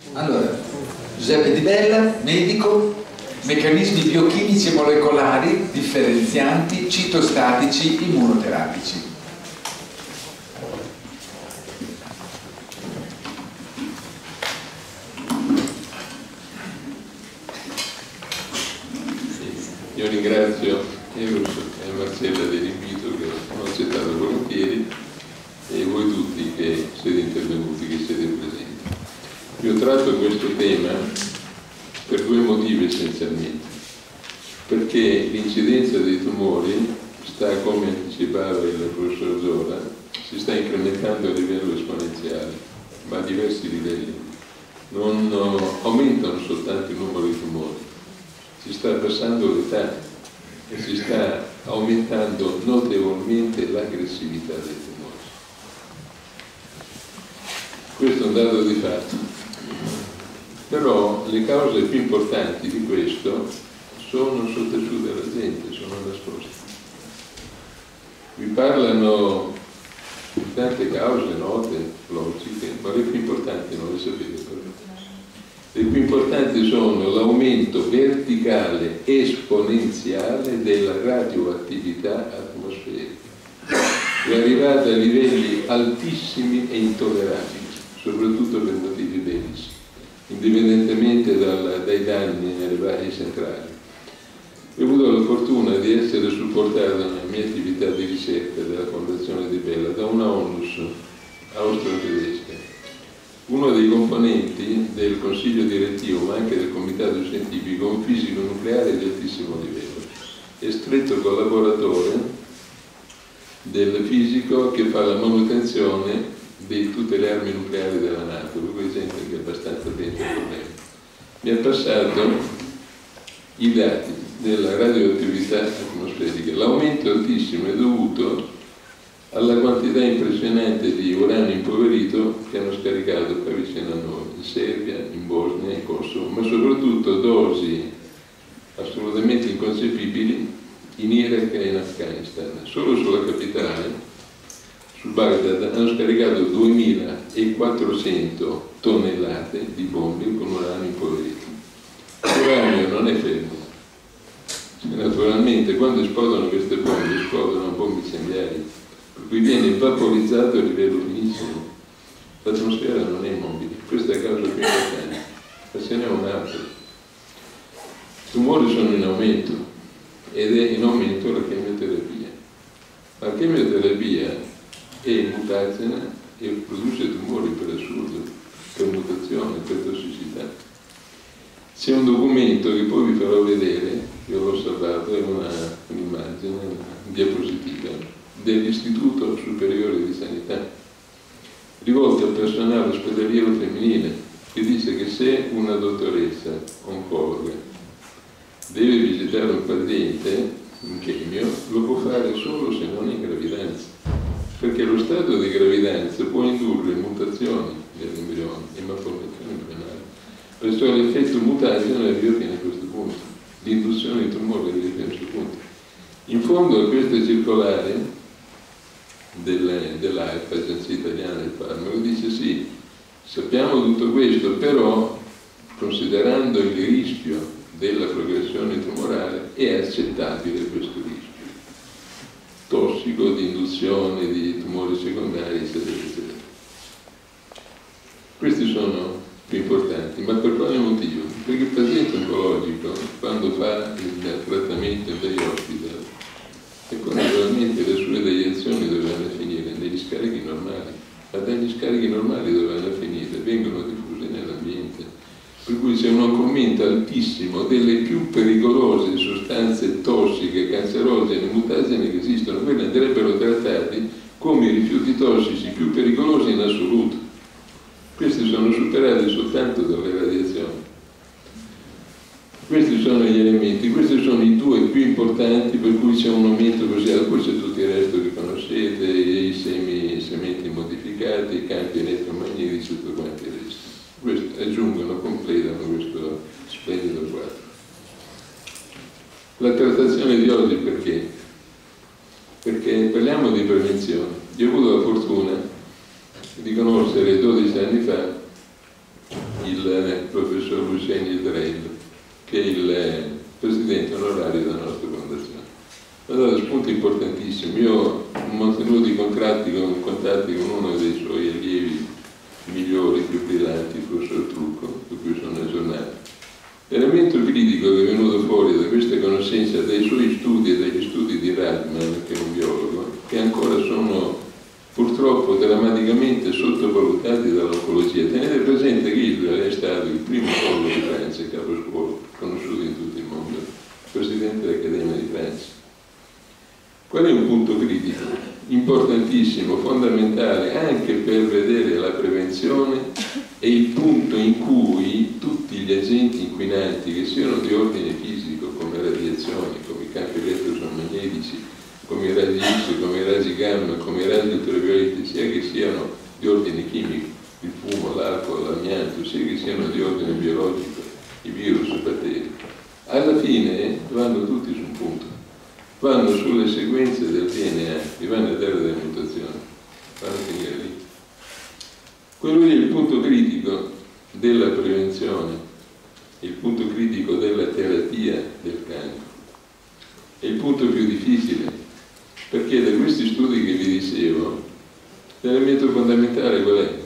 Allora, Giuseppe Di Bella, medico, meccanismi biochimici e molecolari differenzianti, citostatici, immunoterapici. Io ringrazio Eros e Marcella dell'invito che ho accettato volentieri e voi tutti che siete intervenuti, che siete presenti. Io tratto questo tema per due motivi essenzialmente, perché l'incidenza dei tumori sta, come anticipava il professor Zola, si sta incrementando a livello esponenziale, ma a diversi livelli. Non aumentano soltanto il numero di tumori, si sta abbassando l'età e si sta aumentando notevolmente l'aggressività dei tumori. Questo è un dato di fatto. Però le cause più importanti di questo sono sottaciute alla gente, sono nascoste. Vi parlano di tante cause note, logiche, ma le più importanti non le sapete però. Le più importanti sono l'aumento verticale esponenziale della radioattività atmosferica, è arrivata a livelli altissimi e intollerabili, soprattutto per motivi bellici, indipendentemente dai danni nelle varie centrali. Ho avuto la fortuna di essere supportato nella mia attività di ricerca della Fondazione Di Bella da una ONLUS austro-tedesca. Uno dei componenti del consiglio direttivo, ma anche del comitato scientifico, un fisico nucleare di altissimo livello, è stretto collaboratore del fisico che fa la manutenzione di tutte le armi nucleari della NATO, per cui gente che è abbastanza attenta ai problemi. Mi ha passato i dati della radioattività atmosferica. L'aumento altissimo è dovuto alla quantità impressionante di uranio impoverito che hanno scaricato qua vicino a noi, in Serbia, in Bosnia, in Kosovo, ma soprattutto dosi assolutamente inconcepibili in Iraq e in Afghanistan. Solo sulla capitale, su Baghdad, hanno scaricato 2400 tonnellate di bombe con uranio impoverito. L'uranio non è fermo. Naturalmente quando esplodono queste bombe, esplodono bombe incendiarie, per cui viene vaporizzato a livello finissimo. L'atmosfera non è mobile, questa è la causa più importante, ma ce n'è un'altra. I tumori sono in aumento ed è in aumento la chemioterapia. La chemioterapia è mutagena e produce tumori per assurdo, per mutazione, per tossicità. C'è un documento che poi vi farò vedere, io l'ho salvato, è un'immagine, una diapositiva, dell'Istituto Superiore di Sanità, rivolto al personale ospedaliero femminile, che dice che se una dottoressa oncologa deve visitare un paziente in chemio, lo può fare solo se non in gravidanza, perché lo stato di gravidanza può indurre mutazioni dell'embrione e malformazioni embrionali. Perciò l'effetto mutageno arriva fino a questo punto, l'induzione di tumore arriva fino a questo punto. In fondo a questa circolare dell'AIFA, Agenzia Italiana del Farmaco, dice sì, sappiamo tutto questo, però considerando il rischio della progressione tumorale è accettabile questo rischio tossico di induzione di tumori secondari, eccetera, eccetera. Questi sono più importanti, ma per quale motivo? Perché il paziente oncologico, quando fa il trattamento dagli hospital, e poi naturalmente le sue deiezioni dovranno finire negli scarichi normali, ma dagli scarichi normali dovranno finire, vengono diffuse nell'ambiente. Per cui c'è un aumento altissimo delle più pericolose sostanze tossiche, cancerogene, mutagene che esistono. Quelle andrebbero trattati come i rifiuti tossici più pericolosi in assoluto. Questi sono superati soltanto dalle radiazioni. Questi sono gli elementi, questi sono i due più importanti per cui c'è un aumento così, poi c'è tutto il resto che conoscete, i sementi modificati, i campi elettromagnetici, tutto quanto il resto. Questo aggiungono, completano questo splendido quadro. La trattazione di oggi perché? Perché parliamo di prevenzione. Io ho avuto la fortuna di conoscere 12 anni fa il professor Luceni Drello, che è il presidente onorario della nostra fondazione. Ha dato spunti importantissimi. Io ho mantenuto i contatti con uno dei suoi allievi migliori, più brillanti, il professor Trucco, su cui sono aggiornato. L'elemento critico che è venuto fuori da questa conoscenza dei suoi studi e dagli studi di Radman, che è un biologo, che ancora sono purtroppo drammaticamente sottovalutati dall'oncologia. Tenete presente che Hitler è stato il primo collo di Francia, caposcuola, conosciuto in tutto il mondo, presidente dell'Accademia di Francia. Qual è un punto critico? Importantissimo, fondamentale anche per vedere la prevenzione, è il punto in cui tutti gli agenti inquinanti, che siano di ordine fisico, come radiazioni, come i campi elettromagnetici, come i raggi X, come i raggi gamma, come i raggi ultravioletti, sia che siano di ordine chimico, il fumo, l'alcol, l'amianto, sia che siano di ordine biologico, i virus, i batteri, alla fine vanno tutti su un punto. Vanno sulle sequenze del DNA, vi vanno a dare delle mutazioni, vanno a finire lì. Quello lì è il punto critico della prevenzione, il punto critico della terapia del cancro. È il punto più difficile, perché da questi studi che vi dicevo, l'elemento fondamentale qual è?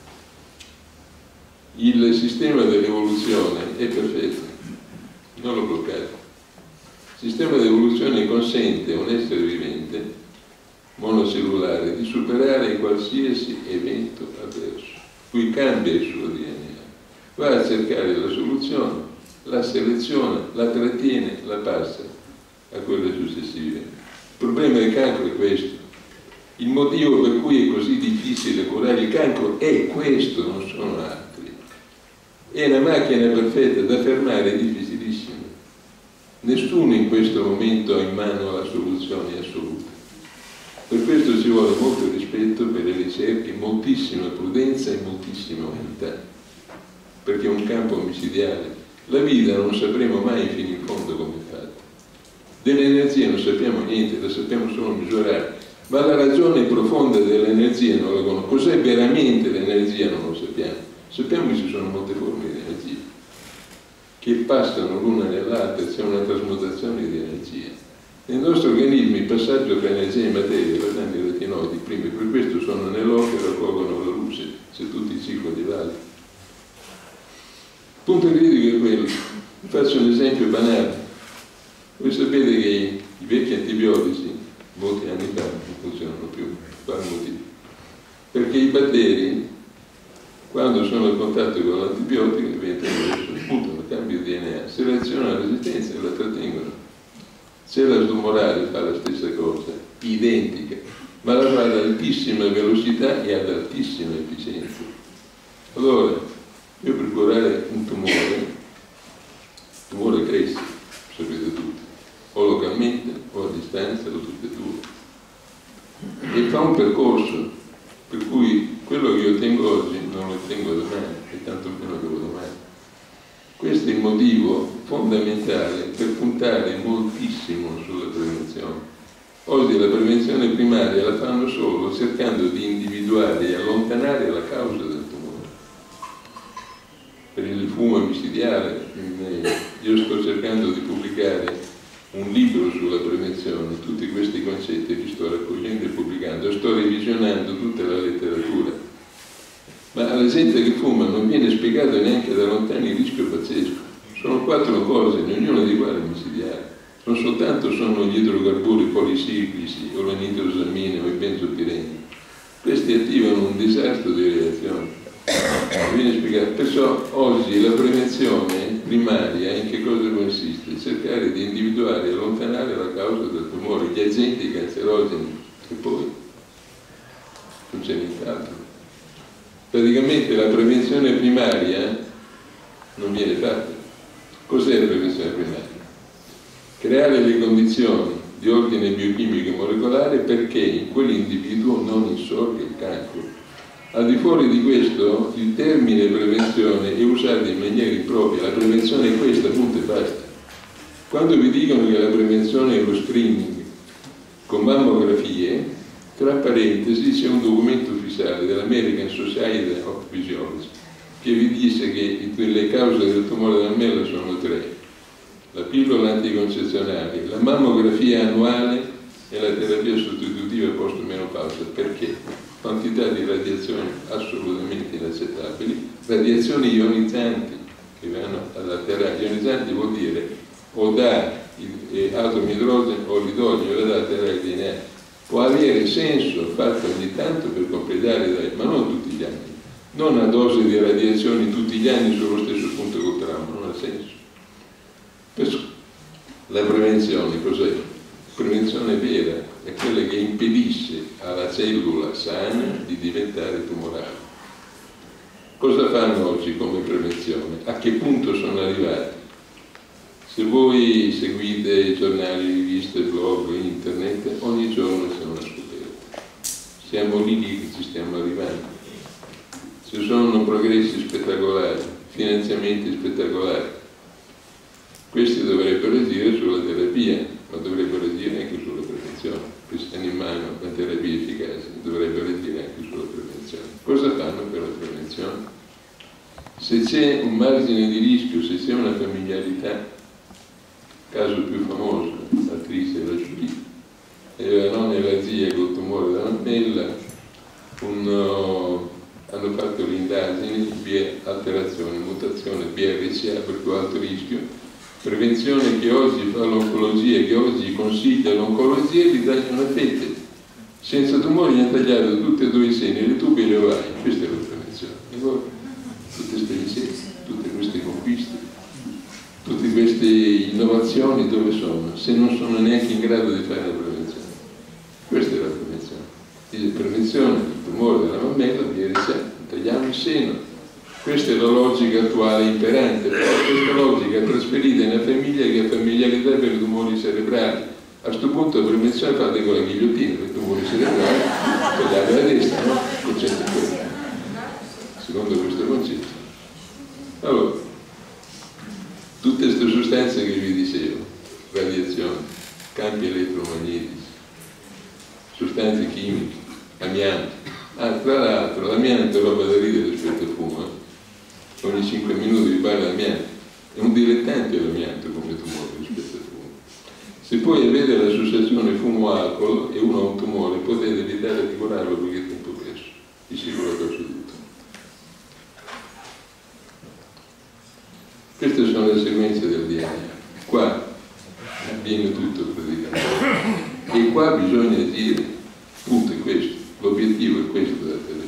Il sistema dell'evoluzione è perfetto, non lo bloccate. Il sistema di evoluzione consente a un essere vivente monocellulare di superare qualsiasi evento avverso, cui cambia il suo DNA, va a cercare la soluzione, la seleziona, la trattiene, la passa a quelle successive. Il problema del cancro è questo. Il motivo per cui è così difficile curare il cancro è questo, non sono altri. È una macchina perfetta da fermare, è difficilissima. Nessuno in questo momento ha in mano la soluzione assoluta. Per questo ci vuole molto rispetto per le ricerche, moltissima prudenza e moltissima umanità, perché è un campo micidiale. La vita non sapremo mai fino in fondo come è fatta. Dell'energia non sappiamo niente, la sappiamo solo misurare, ma la ragione profonda dell'energia non la conosciamo. Cos'è veramente l'energia non lo sappiamo. Sappiamo che ci sono molte forme di energia che passano l'una nell'altra, c'è una trasmutazione di energia. Nel nostro organismo il passaggio tra energia e materia, i retinoidi prima, per questo sono nell'occhio e raccolgono la luce, c'è tutto il ciclo di Valli. Il punto critico è quello. Faccio un esempio banale. Voi sapete che i vecchi antibiotici, molti anni fa, non funzionano più. Quale motivo? Perché i batteri, quando sono a contatto con l'antibiotico, diventano mutano, cambio DNA, selezionano la resistenza e la trattengono. Cellula tumorale fa la stessa cosa, identica, ma la fa ad altissima velocità e ad altissima efficienza. Allora, io per curare un tumore, il tumore cresce, sapete tutti, o localmente o a distanza o tutte e due. E fa un percorso, per cui quello che io ottengo oggi non lo ottengo domani, e tanto meno che lo domani. Questo è il motivo fondamentale per puntare moltissimo sulla prevenzione. Oggi la prevenzione primaria la fanno solo cercando di individuare e allontanare la causa del tumore. Per il fumo micidiale, io sto cercando di pubblicare un libro sulla prevenzione, tutti questi concetti li sto raccogliendo e pubblicando, sto revisionando tutta la letteratura. Ma alla gente che fuma non viene spiegato neanche da lontano il rischio pazzesco. Sono 4 cose, ognuna di quale micidiale. Non soltanto sono gli idrocarburi policiclici o la nitrosamina o i benzopireni. Questi attivano un disastro di reazione. Non viene spiegato. Perciò oggi la prevenzione primaria in che cosa consiste? Cercare di individuare e allontanare la causa del tumore, gli agenti cancerogeni, e poi non c'è nient'altro. Praticamente la prevenzione primaria non viene fatta. Cos'è la prevenzione primaria? Creare le condizioni di ordine biochimico e molecolare perché in quell'individuo non insorga il cancro. Al di fuori di questo, il termine prevenzione è usato in maniera impropria. La prevenzione è questa, punto e basta. Quando vi dicono che la prevenzione è lo screening con mammografie, tra parentesi c'è un documento ufficiale dell'American Society of Physiology che vi disse che le cause del tumore del mammella sono 3: la pillola anticoncezionale, la mammografia annuale e la terapia sostitutiva post-menopausa. Perché? Quantità di radiazioni assolutamente inaccettabili, radiazioni ionizzanti che vanno ad alterare. Ionizzanti vuol dire o dà atomi idrogeno o l'idrogeno da alterare il DNA. Può avere senso fatto ogni tanto per completare, ma non tutti gli anni, non a dose di radiazioni tutti gli anni sullo stesso punto col trauma, non ha senso. La prevenzione cos'è? Prevenzione vera è quella che impedisce alla cellula sana di diventare tumorale. Cosa fanno oggi come prevenzione? A che punto sono arrivati? Se voi seguite i giornali, riviste, blog, internet, ogni giorno c'è una scoperta. Siamo lì che ci stiamo arrivando. Ci sono progressi spettacolari, finanziamenti spettacolari. Questi dovrebbero agire sulla terapia, ma dovrebbero agire anche sulla prevenzione. Questi hanno in mano una terapia efficace, dovrebbero agire anche sulla prevenzione. Cosa fanno per la prevenzione? Se c'è un margine di rischio, se c'è una familiarità, caso più famoso, l'attrice la Julie, la nonna e la zia col tumore della mammella, hanno fatto le indagini, vi è alterazione, mutazione, BRCA per più alto rischio, prevenzione che oggi fa l'oncologia, che oggi consiglia l'oncologia, gli tagliano le fette. Senza tumori gli hanno tagliato tutti e 2 i seni, le tube e le ovari. Questa è la prevenzione. E poi, tutte queste ricette, tutte queste conquiste, tutte queste innovazioni dove sono? Se non sono neanche in grado di fare la prevenzione. Questa è la prevenzione. Dice prevenzione del tumore della mammella, BRCA, tagliamo il seno. Questa è la logica attuale imperante, però questa logica è trasferita in una famiglia che ha familiarità per i tumori cerebrali. A questo punto la prevenzione fate con la ghigliottina per i tumori cerebrali, tagliate la testa, no? Il concetto è quello. Secondo questo concetto. Allora, tutte queste sostanze che vi dicevo, radiazioni, campi elettromagnetici, sostanze chimiche, amianto. Tra l'altro l'amianto è roba da ridere rispetto al fumo. Ogni 5 minuti vi parla d'amianto. È un dilettante l'amianto come tumore rispetto al fumo. Se poi avete l'associazione fumo-alcol e uno ha un tumore, potete evitare di curarlo perché è tempo perso. Di sicuro che tutto. Queste sono le sequenze del DNA. Qua avviene tutto praticamente. E qua bisogna agire. Punto è questo. L'obiettivo è questo della terapia.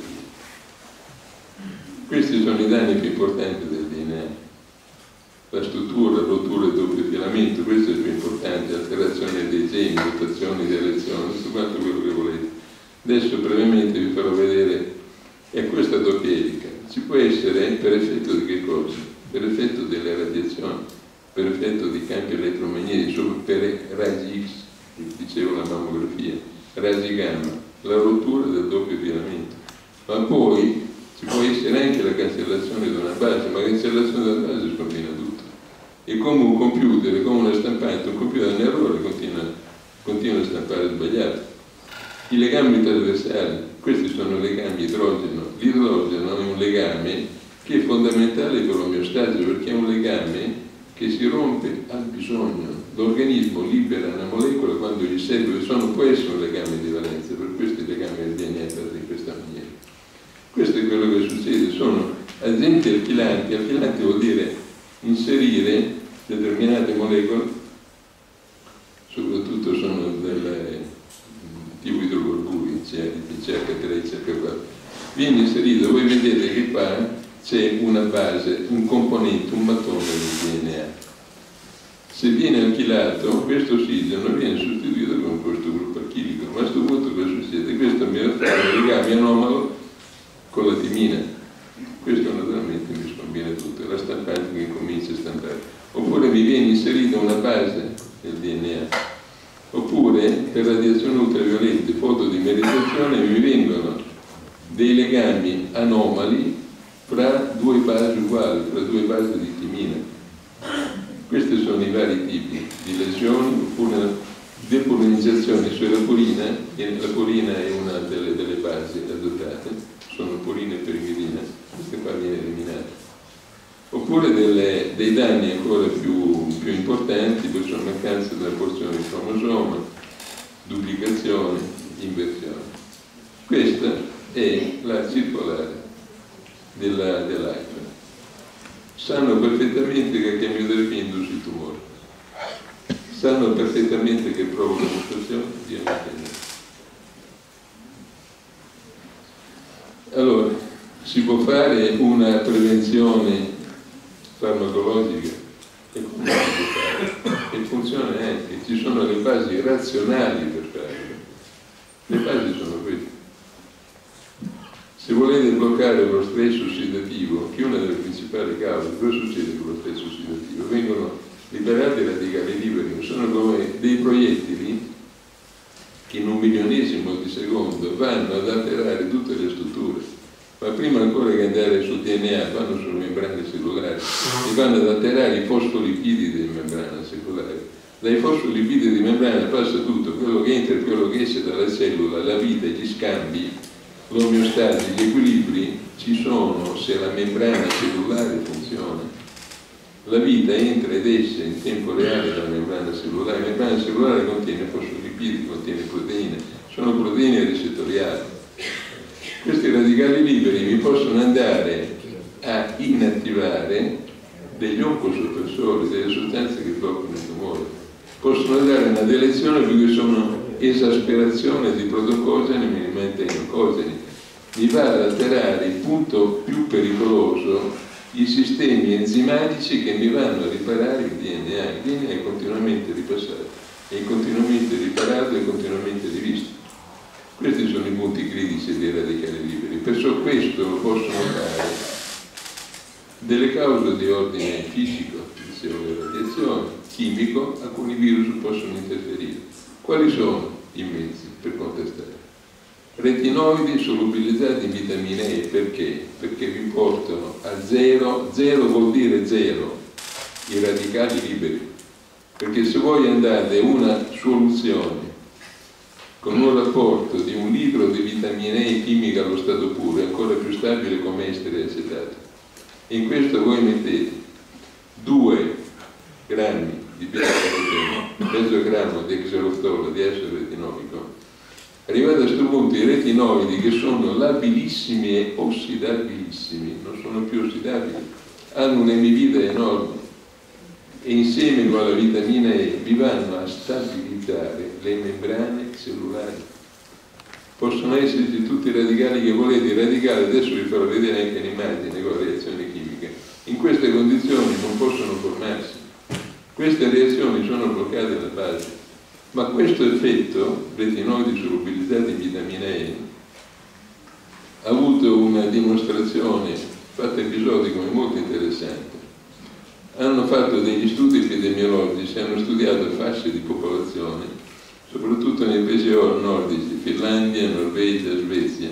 Questi sono i danni più importanti del DNA. La struttura, rottura e doppio filamento, questo è il più importante, alterazione dei geni, mutazioni, delezioni, tutto quanto quello che volete. Adesso brevemente vi farò vedere, è questa doppia elica. Ci può essere per effetto di che cosa? Per effetto delle radiazioni, per effetto di campi elettromagnetici, per raggi X, dicevo la mammografia, raggi gamma, la rottura del doppio filamento. Ma poi ci può essere anche la cancellazione di una base, ma la cancellazione della base scombina tutto. E come un computer, come una stampante, un computer in errore continua a stampare sbagliato. I legami trasversali, questi sono legami idrogeno. L'idrogeno è un legame che è fondamentale per l'omeostasi, perché è un legame che si rompe al bisogno. L'organismo libera una molecola quando gli serve, può essere un legame di valenza, per questo il legame del DNA è fatto in questa maniera. Questo è quello che succede, sono agenti alchilanti. Alchilanti vuol dire inserire determinate molecole, soprattutto sono del tipo idrocarburi, CH3, CH4. Viene inserito, voi vedete che qua c'è una base, un componente, un mattone del DNA. Se viene alchilato, questo ossigeno viene sostituito con questo gruppo alchilico. Ma a questo punto cosa succede? Questo mi fa un legame anomalo con la timina. Questo naturalmente mi scombina tutto, la stampante che comincia a stampare. Oppure mi viene inserita una base del DNA. Oppure per radiazione ultraviolette, fotodimerizzazione, mi vengono dei legami anomali fra 2 basi uguali, fra 2 basi di timina. Questi sono i vari tipi di lesioni, oppure depolinizzazione, cioè la purina è una delle basi adottate, sono purina e perimirina, queste qua viene eliminata. Oppure dei danni ancora più importanti, poi sono mancanza della porzione di cromosoma, duplicazione, inversione. Questa è la circolare dell'AIFA. Sanno perfettamente che la chemioterapia induce il tumore, sanno perfettamente che provoca mutazioni di ogni genere. Allora, si può fare una prevenzione farmacologica e come si può fare? E funziona anche, ci sono le basi razionali per farlo. Le basi sono queste. Se volete bloccare lo stress ossidativo, che è una delle principali cause, cosa succede con lo stress ossidativo? Vengono liberati i radicali liberi, sono come dei proiettili che in un milionesimo di secondo vanno ad alterare tutte le strutture, ma prima ancora che andare sul DNA vanno sulle membrane cellulari e vanno ad alterare i fosfolipidi delle membrane cellulari. Dai fosfolipidi di membrana passa tutto, quello che entra e quello che esce dalla cellula, la vita, gli scambi, l'omeostasi, gli equilibri ci sono se la membrana cellulare funziona. La vita entra ed esce in tempo reale dalla membrana cellulare. La membrana cellulare contiene fosfolipidi, contiene proteine, sono proteine recettoriali. Questi radicali liberi vi possono andare a inattivare degli oncosoppressori, delle sostanze che bloccano il tumore, possono dare una delezione perché sono esasperazione di protocogeni minimamente onocogeni, mi va ad alterare il punto più pericoloso, i sistemi enzimatici che mi vanno a riparare il DNA. Il DNA è continuamente ripassato, è continuamente riparato e continuamente rivisto. Questi sono i punti critici dei radicali liberi, perciò questo lo possono fare delle cause di ordine fisico, dicevo le radiazioni, chimico, alcuni virus possono interferire. Quali sono i mezzi per contestare? Retinoidi solubilizzati in vitamina E, perché? Perché vi portano a zero, zero vuol dire zero, i radicali liberi, perché se voi andate una soluzione con un rapporto di 1 litro di vitamina E chimica allo stato puro è ancora più stabile come estere acetato, e in questo voi mettete 2 grammi di beta-carotene, mezzo grammo di xeloftolo di acido retinoico, arrivate a questo punto i retinoidi, che sono labilissimi e ossidabilissimi, non sono più ossidabili, hanno un'emivita enorme e insieme con la vitamina E vi vanno a stabilizzare le membrane cellulari. Possono esserci tutti i radicali che volete, i radicali adesso vi farò vedere anche un'immagine con la reazione chimica. In queste condizioni non possono formarsi, queste reazioni sono bloccate alla base. Ma questo effetto, retinoidi solubilizzati in vitamina E, ha avuto una dimostrazione fatta episodica ma molto interessante. Hanno fatto degli studi epidemiologici, hanno studiato fasce di popolazione, soprattutto nei paesi nordici, Finlandia, Norvegia, Svezia,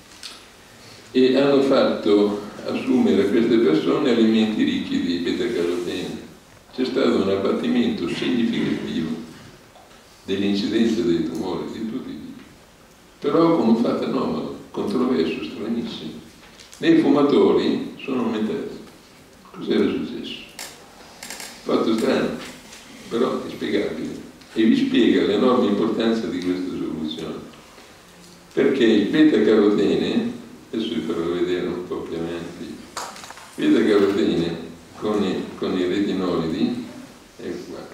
e hanno fatto assumere a queste persone alimenti ricchi di beta-carotene. C'è stato un abbattimento significativo dell'incidenza dei tumori di tutti i tipi, però con un fatto anomalo, controverso, stranissimo. Nei fumatori sono aumentati. Cos'era successo? Fatto strano, però è spiegabile e vi spiega l'enorme importanza di questa soluzione, perché il beta-carotene, adesso vi farò vedere un po' più avanti, beta-carotene con i retinoidi, ecco qua,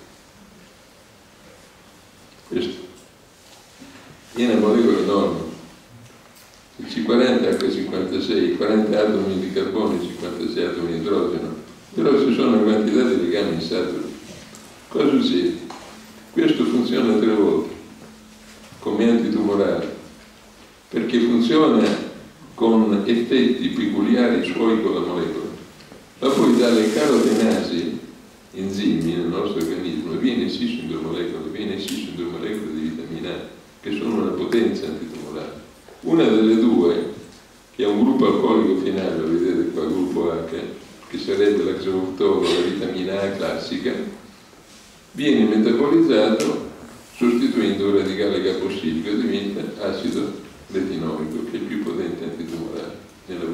questo è una molecola enorme, il C40H56, 40 atomi di carbone, 56 atomi di idrogeno, però ci sono una quantità di legami insaturi. Cosa succede? Questo funziona 3 volte come antitumorale, perché funziona con effetti peculiari suoi con la molecola, ma poi dalle carotenasi, enzimi nel nostro organismo, viene inciso in 2 molecole, di vitamina A, che sono una potenza antitumorale. Una delle 2, che è un gruppo alcolico finale, lo vedete qua, gruppo H, che sarebbe la xeloftolo, la vitamina A classica, viene metabolizzato sostituendo il radicale capossilico e diventa acido retinoico, che è il più potente antitumorale nella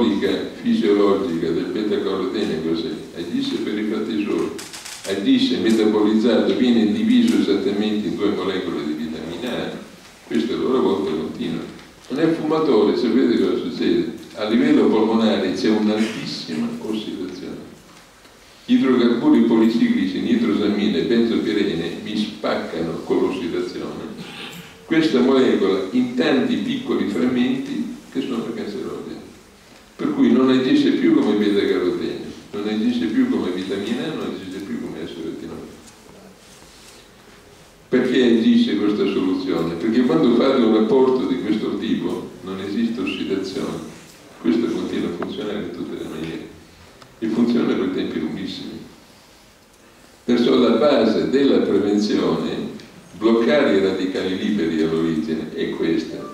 logica fisiologica del beta-carotene cos'è? Agisce per i fatti suoi, agisce metabolizzato, viene diviso esattamente in 2 molecole di vitamina A, questo a loro volta continua. Nel fumatore, sapete cosa succede? A livello polmonare c'è un'altissima ossidazione. Idrocarburi policiclici, nitrosamine e benzopirene mi spaccano con l'ossidazione questa molecola in tanti piccoli frammenti che sono cancerogeni. Per cui non agisce più come beta-carotene, non agisce più come vitamina A, non agisce più come S-retinoide. Perché agisce questa soluzione? Perché quando fate un rapporto di questo tipo non esiste ossidazione, questo continua a funzionare in tutte le maniere e funziona per tempi lunghissimi. Perciò la base della prevenzione, bloccare i radicali liberi all'origine, è questa.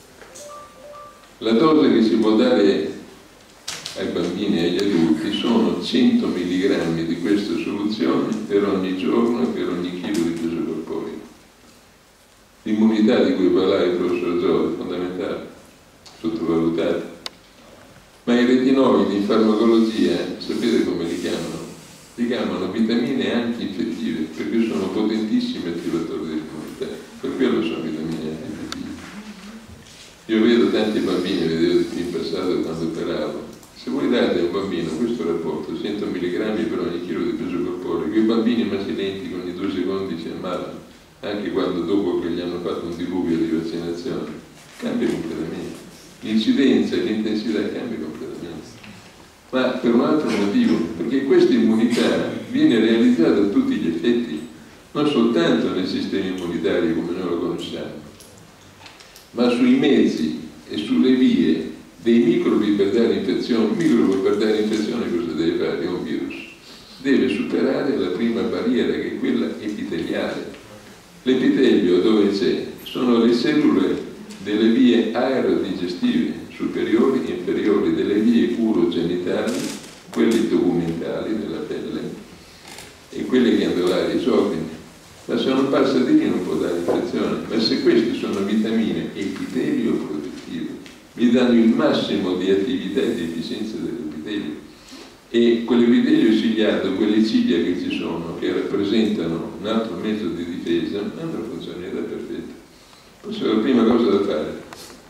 La dose che si può dare ai bambini e agli adulti sono 100 mg di questa soluzione per ogni giorno e per ogni chilo di peso corporeo. L'immunità di cui parlava il professor Zolo è fondamentale, sottovalutata. Ma i retinoidi in farmacologia, sapete come li chiamano? Li chiamano vitamine antinfettive, perché sono potentissimi attivatori dell'immunità. Per quello sono vitamine antinfettive. Io vedo tanti bambini, vedevo in passato quando operavo. Se voi date a un bambino questo rapporto, 100 mg per ogni chilo di peso corporeo, quei bambini masilenti ogni 2 secondi si ammalano, anche quando dopo che gli hanno fatto un diluvio di vaccinazione, cambia completamente. L'incidenza e l'intensità cambia completamente. Ma per un altro motivo, perché questa immunità viene realizzata a tutti gli effetti, non soltanto nel sistema immunitario come noi lo conosciamo, ma sui mezzi e sulle vie dei microbi per dare infezione. Un microbo per dare infezione cosa deve fare? È un virus. Deve superare la prima barriera, che è quella epiteliale. L'epitelio dove c'è? Sono le cellule delle vie aerodigestive superiori e inferiori, delle vie urogenitali, quelle documentali della pelle e quelle ghiandolari esogene. Ma se non passa di lì non può dare infezione. Ma se queste sono vitamine epitelio protettive, vi danno il massimo di attività e di efficienza dell'epitelio. E quell'epitelio ciliato, quelle ciglia che ci sono, che rappresentano un altro mezzo di difesa, hanno una funzionalità perfetta. Forse la prima cosa da fare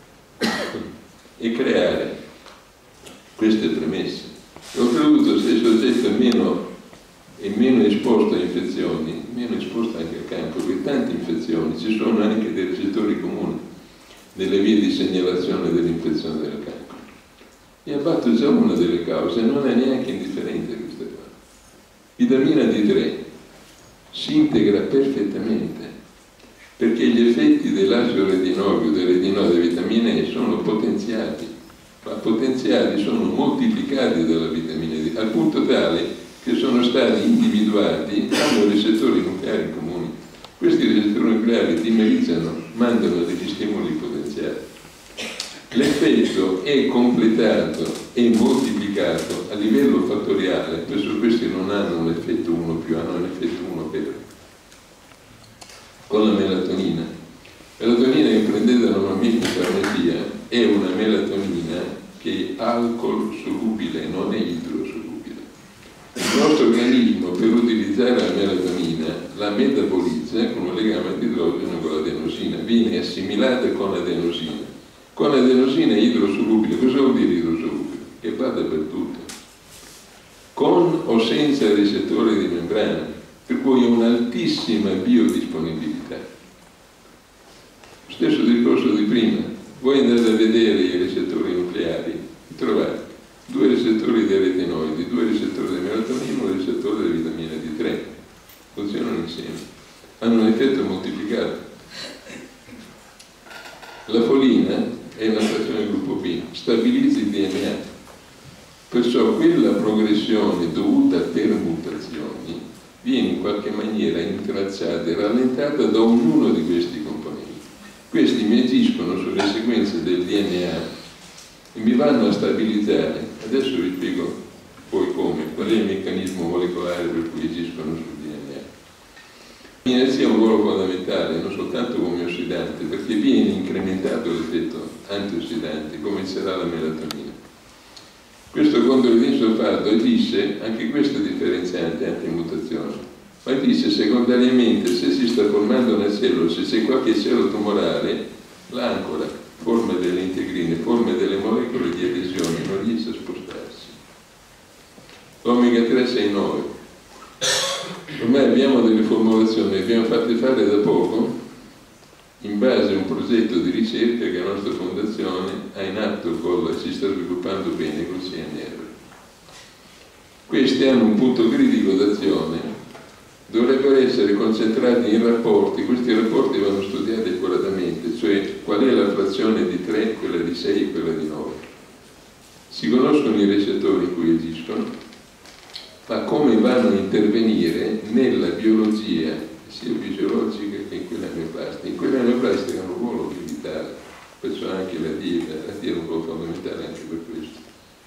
è creare queste premesse. E oltretutto, se il soggetto è meno esposto a infezioni, meno esposto anche al cancro, perché tante infezioni, ci sono anche dei recettori comuni nelle vie di segnalazione dell'infezione del cancro. E abbatto già una delle cause, non è neanche indifferente questa cosa. Vitamina D3 si integra perfettamente, perché gli effetti dell'acido retinoico, del retinoide e vitamina E sono potenziati, ma potenziati sono moltiplicati dalla vitamina D, al punto tale che sono stati individuati, hanno recettori nucleari comuni. Questi recettori nucleari dimerizzano, mandano degli stimoli potenziali. L'effetto è completato e moltiplicato a livello fattoriale, perciò questi non hanno un effetto 1+, hanno un effetto 1 per. Con la melatonina. La melatonina che prendete normalmente in farmacia è una melatonina che è alcol solubile, non è idrosolubile. Il nostro organismo, per utilizzare la melatonina, la metabolizza con un legame di idrogeno con l'adenosina, viene assimilata con l'adenosina. Con l'adenosina è idrosolubile. Cosa vuol dire idrosolubile? Che va dappertutto. Con o senza recettori di membrana, per cui ha un'altissima biodisponibilità. Lo stesso discorso di prima. Voi andate a vedere i recettori nucleari, trovate 2 recettori dei retinoidi, 2 recettori di melatonina, 1 recettore di vitamina D3. Funzionano insieme. Hanno un effetto moltiplicato. La folina è una frazione del gruppo B, stabilizza il DNA. Perciò quella progressione dovuta per mutazioni viene in qualche maniera intralciata e rallentata da ognuno di questi componenti. Questi mi agiscono sulle sequenze del DNA e mi vanno a stabilizzare. Adesso vi spiego poi come, qual è il meccanismo molecolare per cui agiscono sul DNA. La vitamina C ha un ruolo fondamentale, non soltanto come ossidante, perché viene incrementato l'effetto antiossidante, come sarà la melatonina. Questo contro Lorenzo Faldo disse, anche questo è differenziante antimutazione, ma disse secondariamente se si sta formando una cellula, se c'è qualche cellula tumorale, l'ancora, forma delle integrine, forma delle molecole di adesione, non riesce a spostarsi. L'omega 3 6,9. Ormai abbiamo delle formulazioni, le abbiamo fatte fare da poco, in base a un progetto di ricerca che la nostra fondazione ha in atto e si sta sviluppando bene col CNR. Questi hanno un punto critico d'azione, dovrebbero essere concentrati in rapporti, questi rapporti vanno studiati accuratamente, cioè qual è la frazione di 3, quella di 6 e quella di 9. Si conoscono i recettori in cui agiscono, ma come vanno a intervenire nella biologia sia fisiologica che in quella neoplastica. In quella neoplastica hanno un ruolo più vitale, perciò anche la dieta è un ruolo fondamentale anche per questo.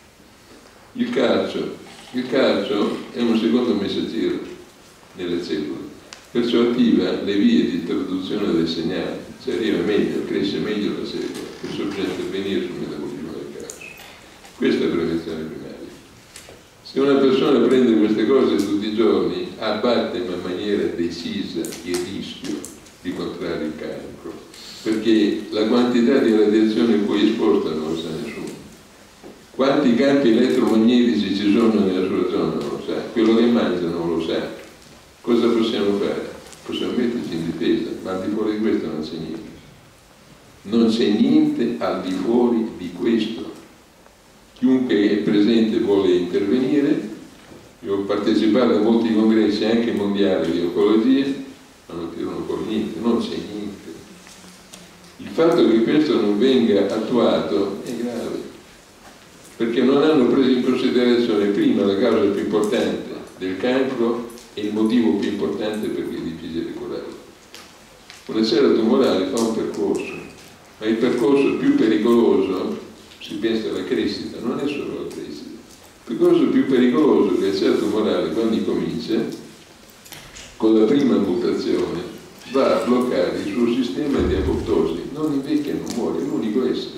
Il calcio è un secondo messaggero nelle cellule, perciò attiva le vie di traduzione del segnale, cioè arriva meglio, cresce meglio la cellula, perciò bisogna intervenire sul metabolismo del calcio. Questa è la prevenzione primaria. Se una persona prende queste cose tutti i giorni, abbatte in maniera decisa il rischio di contrarre il cancro, perché la quantità di radiazione a cui è esposta non lo sa nessuno. Quanti campi elettromagnetici ci sono nella sua zona non lo sa, quello che mangia non lo sa. Cosa possiamo fare? Possiamo metterci in difesa, ma al di fuori di questo non c'è niente. Non c'è niente al di fuori di questo. Chiunque è presente vuole intervenire. Io ho partecipato a molti congressi anche mondiali di oncologia, ma non tirano fuori niente, non c'è niente. Il fatto che questo non venga attuato è grave, perché non hanno preso in considerazione prima la causa più importante del cancro e il motivo più importante perché è difficile curarlo. Una cellula tumorale fa un percorso, ma il percorso più pericoloso, si pensa alla crescita, non è solo la crescita. Il percorso più pericoloso che la cellula tumorale, quando comincia, con la prima mutazione, va a bloccare il suo sistema di apoptosi, non invecchia, non muore, è l'unico essere.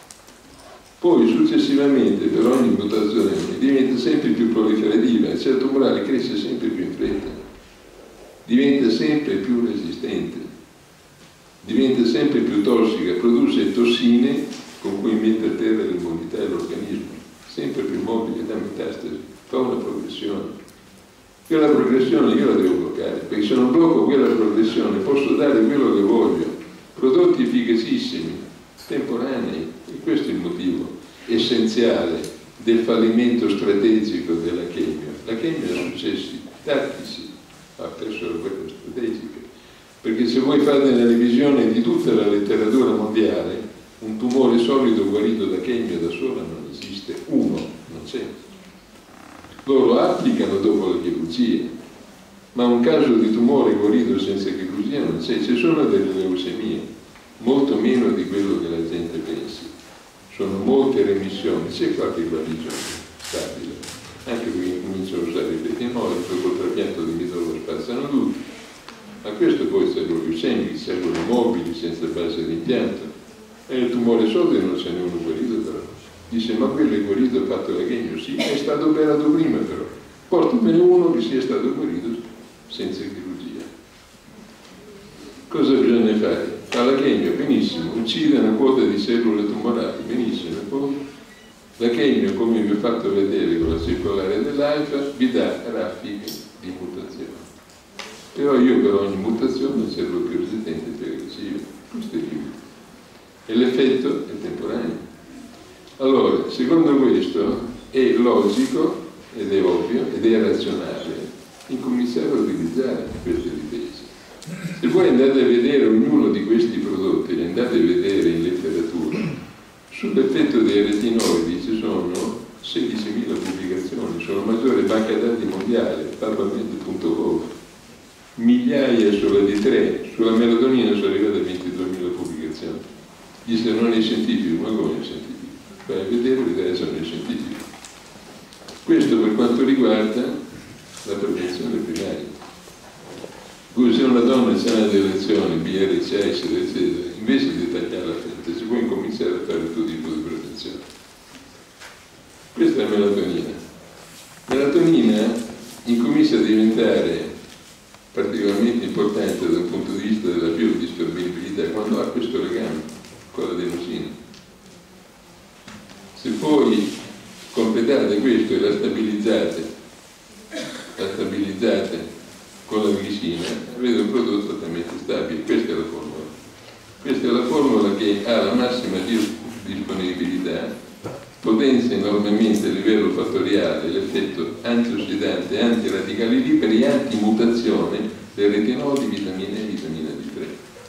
Poi successivamente per ogni mutazione diventa sempre più proliferativa, la cellula tumorale cresce sempre più in fretta, diventa sempre più resistente, diventa sempre più tossica, produce tossine con cui mette a terra l'immunità dell'organismo, sempre più mobile da metastasi, fa una progressione. Quella progressione io la devo bloccare, perché se non blocco quella progressione posso dare quello che voglio, prodotti efficacissimi, temporanei, e questo è il motivo essenziale del fallimento strategico della chemio. La chemio ha successi tattici, ha perso la guerra strategica, perché se voi fate una revisione di tutta la letteratura mondiale, un tumore solido guarito da chemio da sola non esiste, uno, non c'è. Loro applicano dopo la chirurgia, ma un caso di tumore guarito senza chirurgia non c'è, ci sono delle leucemie, molto meno di quello che la gente pensi. Sono molte remissioni, c'è qualche guarigione stabile, anche qui cominciano a usare i retinoli, poi col trapianto di midollo spazzano tutti, ma questo può essere più semplice, cellule mobili senza base di impianto. E il tumore solido non ce n'è uno guarito però. Dice, ma quello è guarito fatto da chemio? Sì, è stato operato prima però. Portamene uno che sia stato guarito senza chirurgia. Cosa bisogna fare? Fa la chemio, benissimo, uccide una quota di cellule tumorali, benissimo, e poi la chemio, come vi ho fatto vedere con la circolare dell'alfa, vi dà raffiche di mutazione. Però io per ogni mutazione la cellula più resistente più aggressiva, questo è il limite. E l'effetto è temporaneo. Allora, secondo questo è logico ed è ovvio ed è razionale incominciare a utilizzare queste difese. Se voi andate a vedere ognuno di questi prodotti, li andate a vedere in letteratura, sull'effetto dei retinoidi ci sono 16.000 pubblicazioni, sono la maggiore banca dati mondiale, PubMed.gov, migliaia sulla D3, sulla melatonina sono arrivate a 22.000 pubblicazioni. Dice non è scientifico, ma come è scientifico? Vai a vedere, vedere se non è scientifico. Questo per quanto riguarda la prevenzione primaria. Cui se una donna ha delle lezioni, BRCA, eccetera, invece di tagliare la frente, si può incominciare a fare tutto tipo di prevenzione. Questa è la mia melatonina. Melatonina incomincia a diventare particolarmente importante dal punto di vista della biodisponibilità quando ha questo legame con l'adenosina. Se poi completate questo e la stabilizzate con la glicina, avete un prodotto talmente stabile. Questa è la formula. Questa è la formula che ha la massima disponibilità, potenzia enormemente a livello fattoriale l'effetto antiossidante e antiradicali liberi e antimutazione dei retinoli, vitamina E e vitamina D3.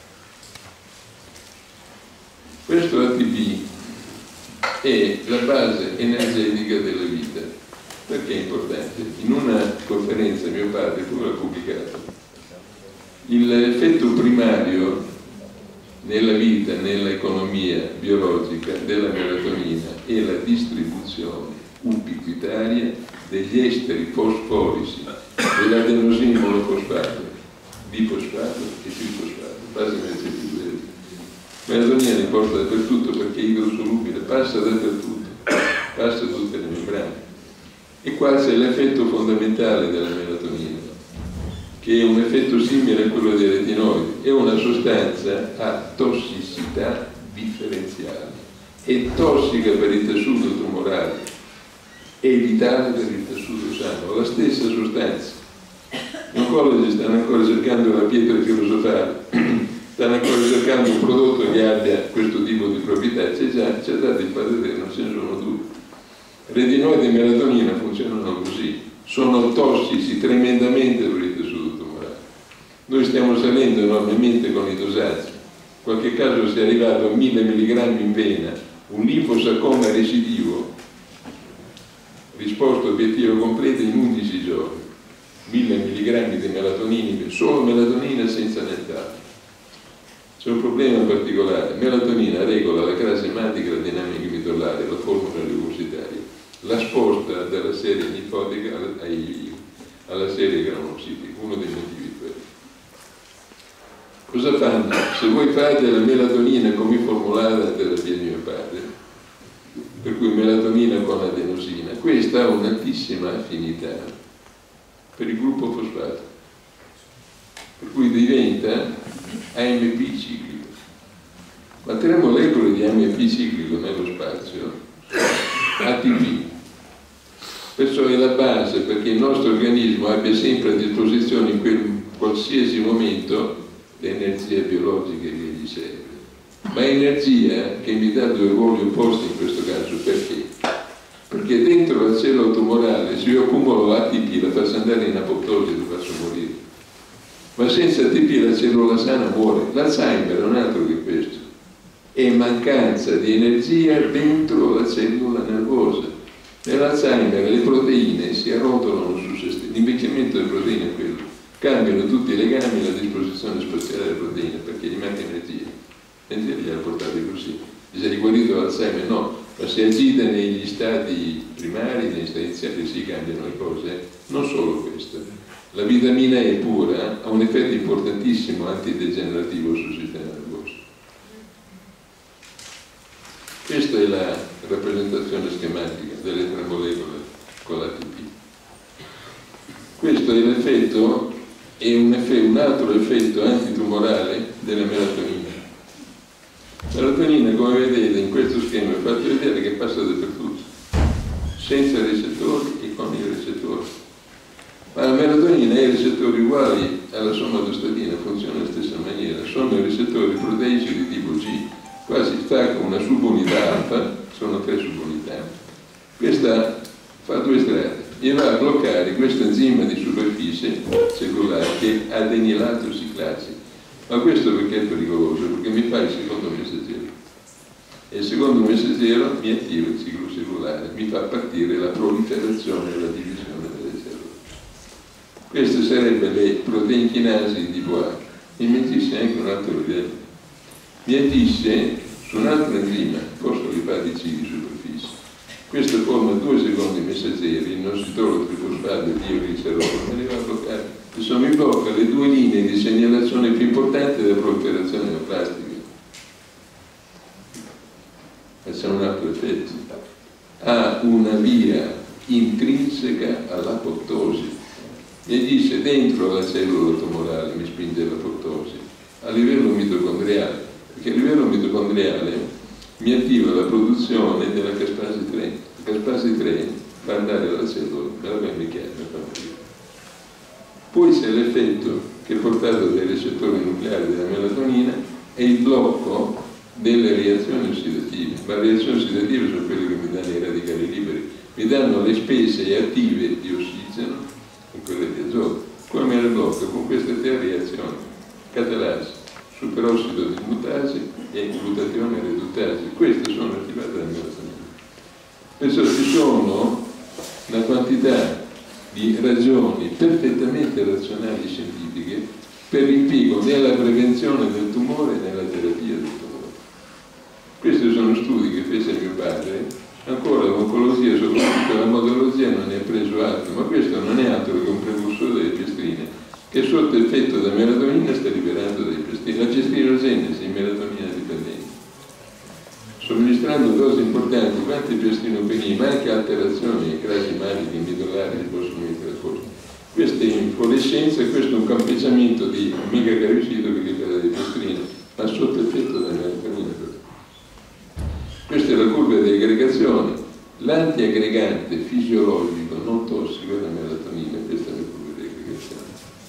Questo ATP è la base energetica della vita. Perché è importante? In una conferenza mio padre pure l'ha pubblicato. L'effetto primario nella vita, nell'economia biologica della melatonina è la distribuzione ubiquitaria degli esteri fosforici dell'adenosina monofosfato, bifosfato e trifosfato, base energetica. La melatonina ne porta dappertutto perché è idrosolubile, passa dappertutto, passa tutte le membrane. E qua c'è l'effetto fondamentale della melatonina, che è un effetto simile a quello dei retinoidi, è una sostanza a tossicità differenziale, è tossica per il tessuto tumorale, è vitale per il tessuto sano, la stessa sostanza. Gli oncologi stanno ancora cercando la pietra filosofale, stanno ancora cercando un prodotto che abbia questo tipo di proprietà, c'è dato il padre, non ce ne sono dubbi. Retinoidi e melatonina funzionano così, sono tossici tremendamente per il tessuto tumorale. Noi stiamo salendo enormemente con i dosaggi, in qualche caso si è arrivato a 1000 mg in vena, un linfosarcoma residuo, risposta obiettiva completa in 11 giorni, 1000 mg di melatonina, solo melatonina senza nient'altro. C'è un problema particolare: melatonina regola la crasi ematica e la dinamica midollare, la formula leucocitaria, la sposta dalla serie linfotica alla serie granulocitica, uno dei motivi per cosa fanno? Se voi fate la melatonina come formulata della via di mio padre, per cui melatonina con adenosina, questa ha un'altissima affinità per il gruppo fosfato, per cui diventa AMP ciclico. Quante molecole di AMP ciclico nello spazio? ATP. Perciò è la base perché il nostro organismo abbia sempre a disposizione in qualsiasi momento l'energia biologica che gli serve. Ma energia che mi dà due ruoli opposti in questo caso. Perché? Perché dentro la cellula tumorale, se io accumulo ATP la faccio andare in apoptosi, la faccio morire. Ma senza ATP la cellula sana muore. L'Alzheimer è un altro che questo. È mancanza di energia dentro la cellula nervosa. Nell'Alzheimer le proteine si arrotolano su se stesse. L'invecchiamento delle proteine è quello. Cambiano tutti i legami, la disposizione spaziale delle proteine perché gli manca energia. L'energia li ha portati così. Si è riguarito l'Alzheimer? No, ma si agita negli stati primari, negli stati iniziali, si cambiano le cose. Non solo questo. La vitamina E pura ha un effetto importantissimo antidegenerativo sul sistema nervoso. Questa è la rappresentazione schematica delle tre molecole con l'ATP. Questo è l'effetto, è un altro effetto antitumorale della melatonina. La melatonina, come vedete in questo schema, vi ho fatto vedere che passa dappertutto, senza recettori e con i recettori. Ma la melatonina e i recettori uguali alla somatostatina funzionano alla stessa maniera, sono i recettori proteici di tipo G. Qua si stacca una subunità alfa, sono 3 subunità. Questa fa 2 strade e va a bloccare questo enzima di superficie cellulare che è adenilato ciclasi. Ma questo perché è pericoloso? Perché mi fa il secondo messaggero. E il secondo messaggero mi attiva il ciclo cellulare, mi fa partire la proliferazione e la divisione delle cellule. Queste sarebbero le proteinchinasi di tipo A. E mi agisce anche un altro livello. Mi agisce su un altro enzima, fosfolipadi C di superficie. Questo forma 2 secondi messaggeri, il inositolo trifosfato e il dioglicerolo, me li va a bloccare. Questo mi blocca le 2 linee di segnalazione più importanti della proliferazione neoplastica. E c'è un altro effetto. Ha una via intrinseca all'apoptosi. Mi dice dentro la cellula tumorale mi spinge l'apoptosi, a livello mitocondriale, perché a livello mitocondriale mi attiva la produzione della caspasi 3. La caspasi 3 fa andare la cellula, me la vende chiaro, poi c'è l'effetto che è portato dai recettori nucleari della melatonina e il blocco delle reazioni ossidative. Ma le reazioni ossidative sono quelle che mi danno i radicali liberi, mi danno le spese attive di ossigeno e quelle di azoto. Come me le blocco? Con queste tre reazioni: catalasi, superossido dismutasi e glutatione reduttasi. Queste sono attivate dalla melatonina. Perciò ci sono una quantità di ragioni perfettamente razionali e scientifiche per l'impiego nella prevenzione del tumore e nella terapia del tumore. Questi sono studi che fece mio padre. Ancora l'oncologia, soprattutto la modologia, non ne ha preso altro, ma questo non è altro che un precursore delle piastrine, che sotto effetto della melatonina sta liberando dei piastrine. La piastrinogenesi è melatonina dipendente. Somministrando dosi importanti, quante piastrinopenie, ma anche alterazioni crasimatiche midollari si possono mettere a posto. Questa è inflorescenza, questo è un campeggiamento di omega-carotide che libera le piastrine, ma sotto effetto della melatonina. Questa è la curva di aggregazione. L'antiaggregante fisiologico non tossico è la melatonina, questa è la curva di aggregazione.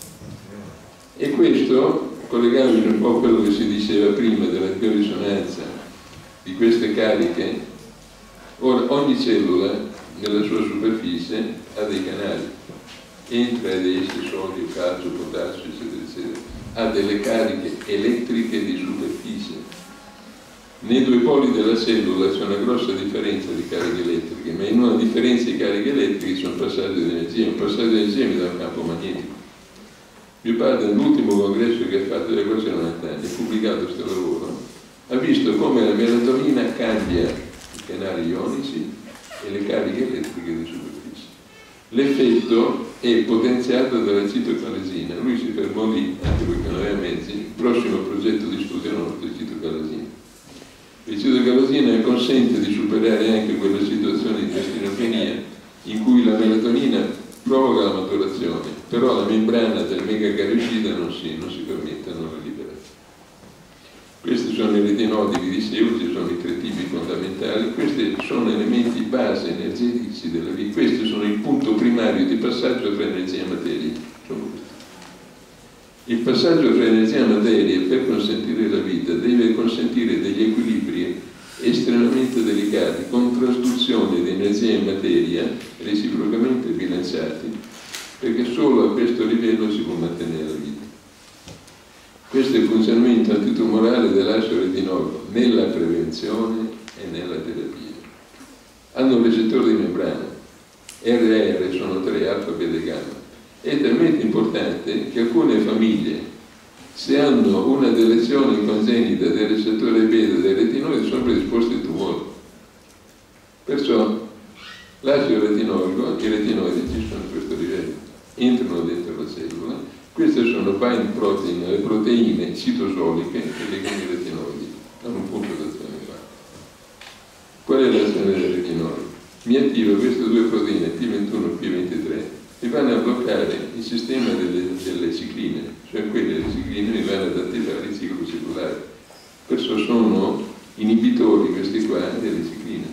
E questo, collegandomi un po' a quello che si diceva prima della biorisonanza di queste cariche, ora ogni cellula nella sua superficie ha dei canali, entra ed esce sodio, calcio, potassio, eccetera, eccetera, ha delle cariche elettriche di superficie. Nei due poli della cellula c'è una grossa differenza di cariche elettriche, ma in una differenza di cariche elettriche c'è un passaggio di energia. Un passaggio di energia mi dà un campo magnetico. Mio padre, nell'ultimo congresso che ha fatto da quasi 90 anni, ha pubblicato questo lavoro, ha visto come la melatonina cambia i canali ionici e le cariche elettriche di superficie. L'effetto è potenziato dalla citocalesina. Lui si fermò lì, anche perché non aveva mezzi. Il prossimo progetto di studio era la citocalesina. La citocalesina consente di superare anche quella situazione di piastrinopenia in cui la melatonina provoca la maturazione, però la membrana del megacarotide non si permette, non la libera. Questi sono i retinodi, vi dicevo, ci sono i tre tipi fondamentali. Questi sono elementi base energetici della vita. Questi sono il punto primario di passaggio tra energia e materia. Il passaggio tra energia e materia, per consentire la vita, deve consentire degli equilibri estremamente delicati, con trasduzione di energia e materia reciprocamente bilanciati, perché solo a questo livello si può mantenere la vita. Questo è il funzionamento antitumorale dell'acido retinoico nella prevenzione e nella terapia. Hanno un recettore di membrana, RR sono 3, alfa, beta e gamma. È talmente importante che alcune famiglie, se hanno una delezione congenita del recettore beta del retinoide, sono predisposti al tumore. Perciò l'acido retinoico, i retinoidi ci sono a questo livello, entrano dentro la cellula. Queste sono bind protein, le proteine citosoliche che legano i retinoidi, hanno un punto d'azione qua. Qual è l'azione del retinoide? Mi attiva queste due proteine, P21 e P23, mi vanno a bloccare il sistema delle cicline, cioè quelle delle cicline mi vanno ad attivare il ciclo cellulare. Perciò sono inibitori questi qua delle cicline.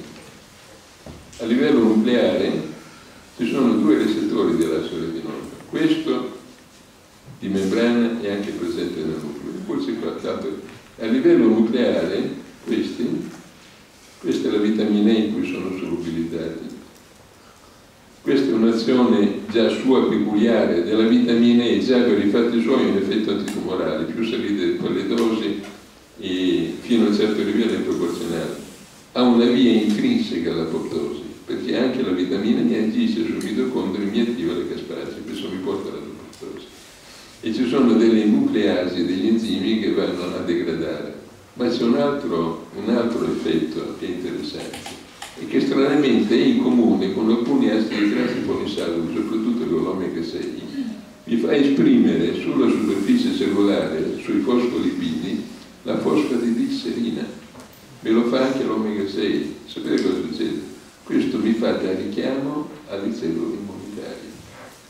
A livello nucleare ci sono due recettori dell'acido retinoico. Questo di membrana è anche presente nel nucleo. Poi si fa a livello nucleare questa è la vitamina E in cui sono solubilizzati. Questa è un'azione già sua peculiare della vitamina E, già per i fatti suoi un effetto antitumorale, più salite quelle dosi e fino a un certo livello è proporzionale. Ha una via intrinseca all'apoptosi, perché anche la vitamina E agisce sul mitocondrio e mi attiva le caspasi, questo mi porta all'apoptosi. E ci sono delle nucleasi, degli enzimi che vanno a degradare. Ma c'è un altro effetto che è interessante e che stranamente è in comune con alcuni acidi grassi poliinsaturati, soprattutto con l'omega 6. Mi fa esprimere sulla superficie cellulare, sui fosfolipidi, la fosfatidilserina. Me lo fa anche l'omega 6. Sapete cosa succede? Questo mi fa da richiamo a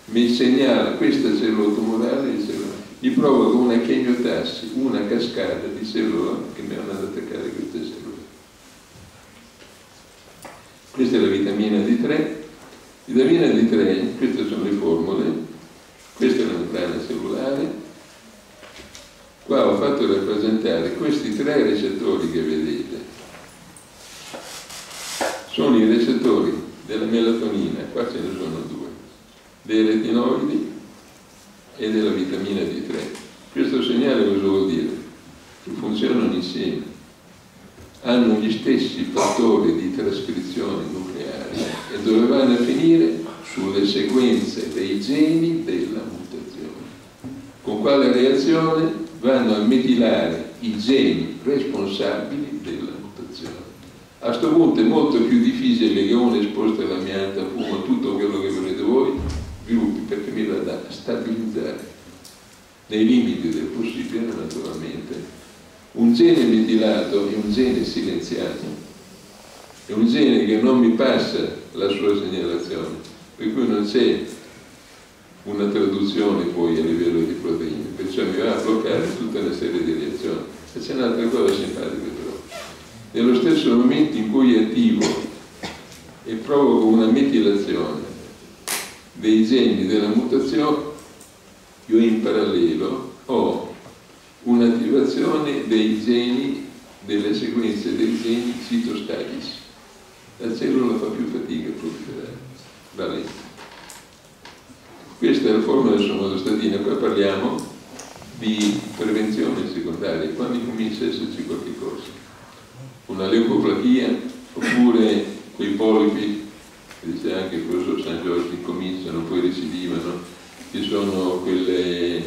mi segnala questa cellula tumorale e cellula, gli provoca una chemiotassi, una cascata di cellule che mi vanno ad attaccare queste cellule. Questa è la vitamina D3. Vitamina D3, queste sono le formule, questa è la membrana cellulare. Qua ho fatto rappresentare questi 3 recettori che vedete. Sono i recettori della melatonina, qua ce ne sono 2, dei retinoidi e della vitamina D3. Questo segnale cosa vuol dire? Che funzionano insieme, hanno gli stessi fattori di trascrizione nucleare e dove vanno a finire? Sulle sequenze dei geni della mutazione. Con quale reazione? Vanno a metilare i geni responsabili della mutazione. A questo punto è molto più difficile che uno esposto all'amianto, fuma tutto quello che volete voi, sviluppi, perché mi va da stabilizzare nei limiti del possibile, naturalmente. Un gene metilato è un gene silenziato, è un gene che non mi passa la sua segnalazione, per cui non c'è una traduzione poi a livello di proteine, perciò mi va a bloccare tutta una serie di reazioni. E c'è un'altra cosa simpatica però. Nello stesso momento in cui attivo e provoco una metilazione dei geni della mutazione, io in parallelo ho un'attivazione dei geni, delle sequenze dei geni citostatici. La cellula fa più fatica a proliferare, va lenta. Questa è la formula della somatostatina. Qua parliamo di prevenzione secondaria, quando comincia a esserci qualche cosa. Una leucoplakia, oppure quei polipi, che dice anche il professor San Giorgio, cominciano, poi recidivano, ci sono quelle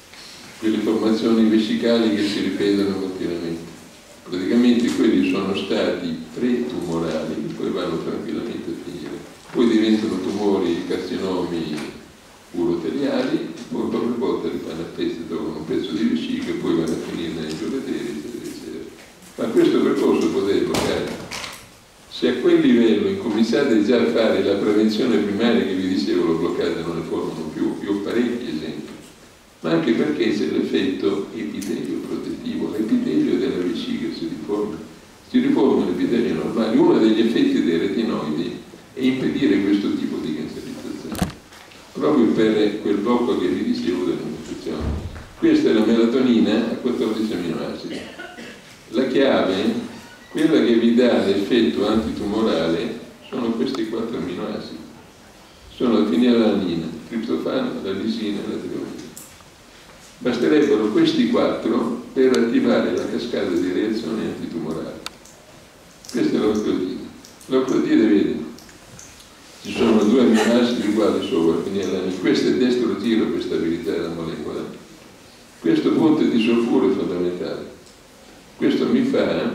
formazioni vescicali che si ripetono continuamente. Praticamente quelli sono stati pretumorali, poi vanno tranquillamente a finire. Poi diventano tumori, carcinomi uroteliali, poi un po' per volta li fanno a testa, trovano un pezzo di vescica e poi vanno a finire nei gioleteri, eccetera, eccetera. Ma questo percorso potete bloccare. Se a quel livello incominciate già a fare la prevenzione primaria che vi dicevo, lo bloccate, non ne formano più, io ho parecchi esempi, ma anche perché c'è l'effetto epitelio protettivo, l'epitelio della vescica si riforma l'epitelio normale. Uno degli effetti dei retinoidi è impedire questo tipo di cancerizzazione, proprio per quel blocco che vi dicevo della nutrizione. Questa è la melatonina a 14 aminoacidi. La chiave, quella che vi dà l'effetto antitumorale, sono questi 4 aminoacidi. Sono la fenilalanina, il triptofano, la lisina e la tiroide. Basterebbero questi 4 per attivare la cascata di reazioni antitumorali. Questa è l'oclotide. L'oclotide, vedi, ci sono 2 aminoacidi uguali sopra, fenilalanina. Questo è destro-giro per stabilizzare la molecola. Questo punto di solfuro è fondamentale. Questo mi fa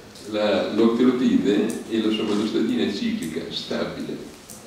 l'oclotide e la somatostatina ciclica stabile.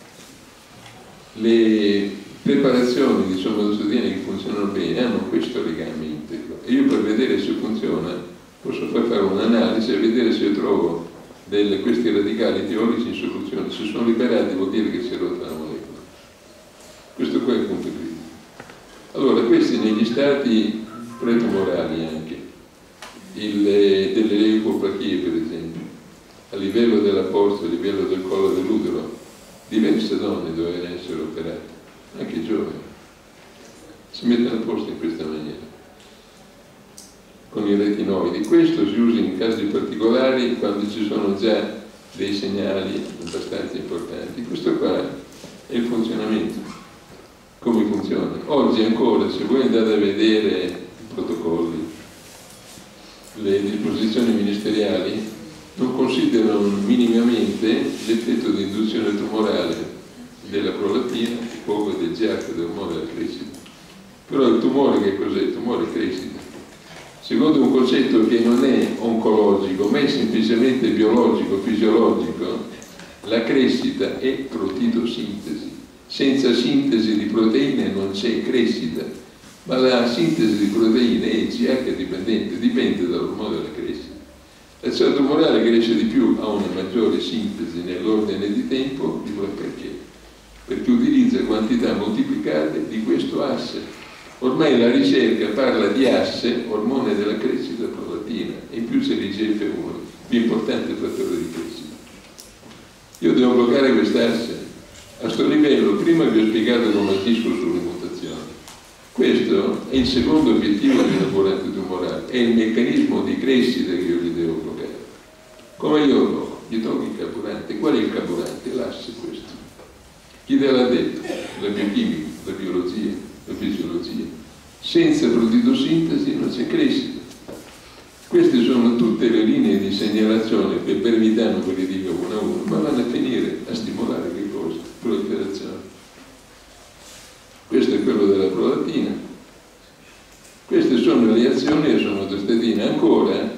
Le preparazioni di somatostatina che funzionano bene hanno questo legame integro e io per vedere se funziona posso fare un'analisi e vedere se trovo questi radicali teorici in soluzione. Se sono liberati vuol dire che si è rotta la molecola. Questo qua è il punto critico. Allora, questi negli stati pretumorali anche, delle leucoplakie per esempio, a livello della porta, a livello del collo dell'utero, diverse donne dovevano essere operate, anche giovani, si mettono a posto in questa maniera, con i retinoidi. Questo si usa in casi particolari quando ci sono già dei segnali abbastanza importanti. Questo qua è il funzionamento. Come funziona? Oggi ancora, se voi andate a vedere i protocolli, le disposizioni ministeriali, non considerano minimamente l'effetto di induzione tumorale della prolattina, poco del GH, dell'ormone della crescita. Però il tumore che cos'è? Il tumore è crescita. Secondo un concetto che non è oncologico, ma è semplicemente biologico, fisiologico, la crescita è protidosintesi. Senza sintesi di proteine non c'è crescita, ma la sintesi di proteine è GH dipendente, dipende dall'ormone della crescita. La cellula tumorale cresce di più, ha una maggiore sintesi nell'ordine di tempo, perché? perché utilizza quantità moltiplicate di questo asse. Ormai la ricerca parla di asse, ormone della crescita prolatina, e in più c'è l'IGF-1, più importante fattore di crescita. Io devo bloccare quest'asse. A questo livello, prima vi ho spiegato come agisco sulle mutazioni. Questo è il secondo obiettivo di un laboratorio tumorale, è il meccanismo di crescita che io gli devo bloccare. Come io lo blocco? Gli tolgo il carburante. Qual è il carburante? L'asse questo. Chi te l'ha detto? La biochimica, la biologia, la fisiologia. Senza protidosintesi non c'è crescita. Queste sono tutte le linee di segnalazione, per brevità non ve le dico una a una, ma vanno a finire a stimolare che cosa? Proliferazione. Questo è quello della prolatina. Queste sono le azioni della somatostatina. Ancora,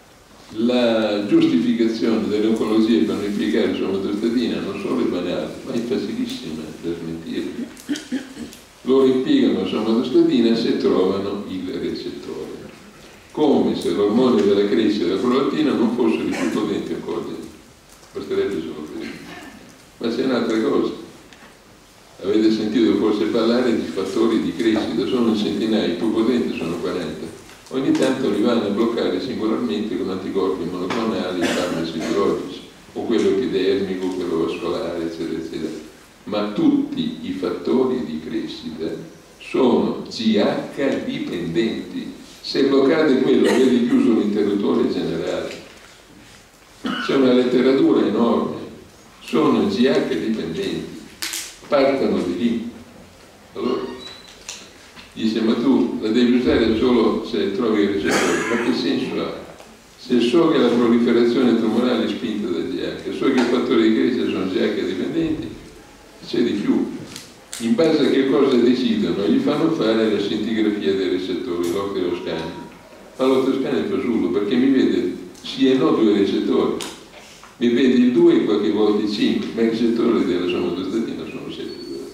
la giustificazione delle oncologie per non impiegare la somatostatina non solo è banale, ma è facilissima da smentire. Loro impiegano la somatostatina se trovano il recettore, come se l'ormone della crescita della prolatina non fosse il più potente ancora. Basterebbe solo questo. Ma c'è un'altra cosa. Avete sentito forse parlare di fattori di crescita, sono in centinaia, i più potenti sono 40. Ogni tanto li vanno a bloccare singolarmente con anticorpi monoclonali e farmaci biologici, o quello epidermico, quello vascolare, eccetera, eccetera. Ma tutti i fattori di crescita sono GH dipendenti. Se bloccate quello, avete chiuso l'interruttore generale. C'è una letteratura enorme, sono GH dipendenti. Partono di lì. Allora dice, ma tu la devi usare solo se trovi il recettore. Ma che senso ha? Se so che la proliferazione tumorale è spinta da GH, so che i fattori di crescita sono GH dipendenti, c'è di più. In base a che cosa decidono, gli fanno fare la scintigrafia dei recettori, l'ocleoscanio. Ma l'ocleoscanio è fasullo perché mi vede sì e no 2 recettori. Mi vede il 2 e qualche volta il 5, ma i recettori della somatostatina sono 7.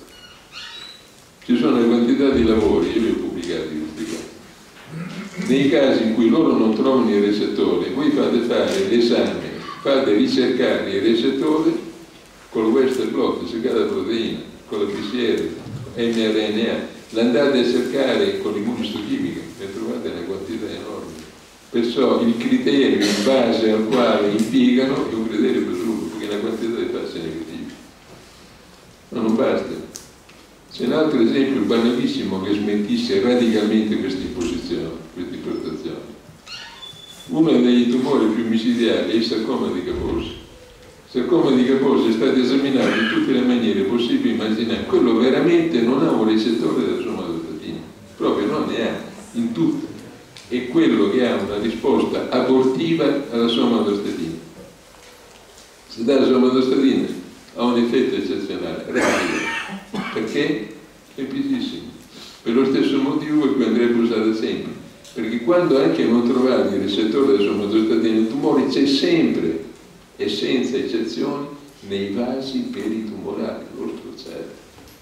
Ci sono una quantità di lavori, io li ho pubblicati questi qua. Nei casi in cui loro non trovano i recettori, voi fate fare l'esame, fate ricercare i recettori con il Western blot, cercate la proteina, con la PCR, mRNA, l'andate a cercare con l'immunoistochimica, ne trovate una quantità enorme. Perciò il criterio in base al quale impiegano è un criterio presunto, perché una quantità di falsi negativi. Ma non basta. C'è un altro esempio banalissimo che smentisce radicalmente questa imposizione, questa impostazione. Uno dei tumori più micidiali è il sarcoma di Kaposi. Il sarcoma di Kaposi è stato esaminato in tutte le maniere possibili e immaginabili. Quello veramente non ha un recettore della somatostatina, proprio non ne ha, in tutte. È quello che ha una risposta abortiva alla somatostatina. Se dà la somatostatina ha un effetto eccezionale, rapido. Perché? Semplicissimo. Per lo stesso motivo per cui andrebbe usata sempre. Perché quando anche non trovate il recettore della somatostatina, il tumore c'è sempre e senza eccezioni nei vasi peritumorali, lo strozzate.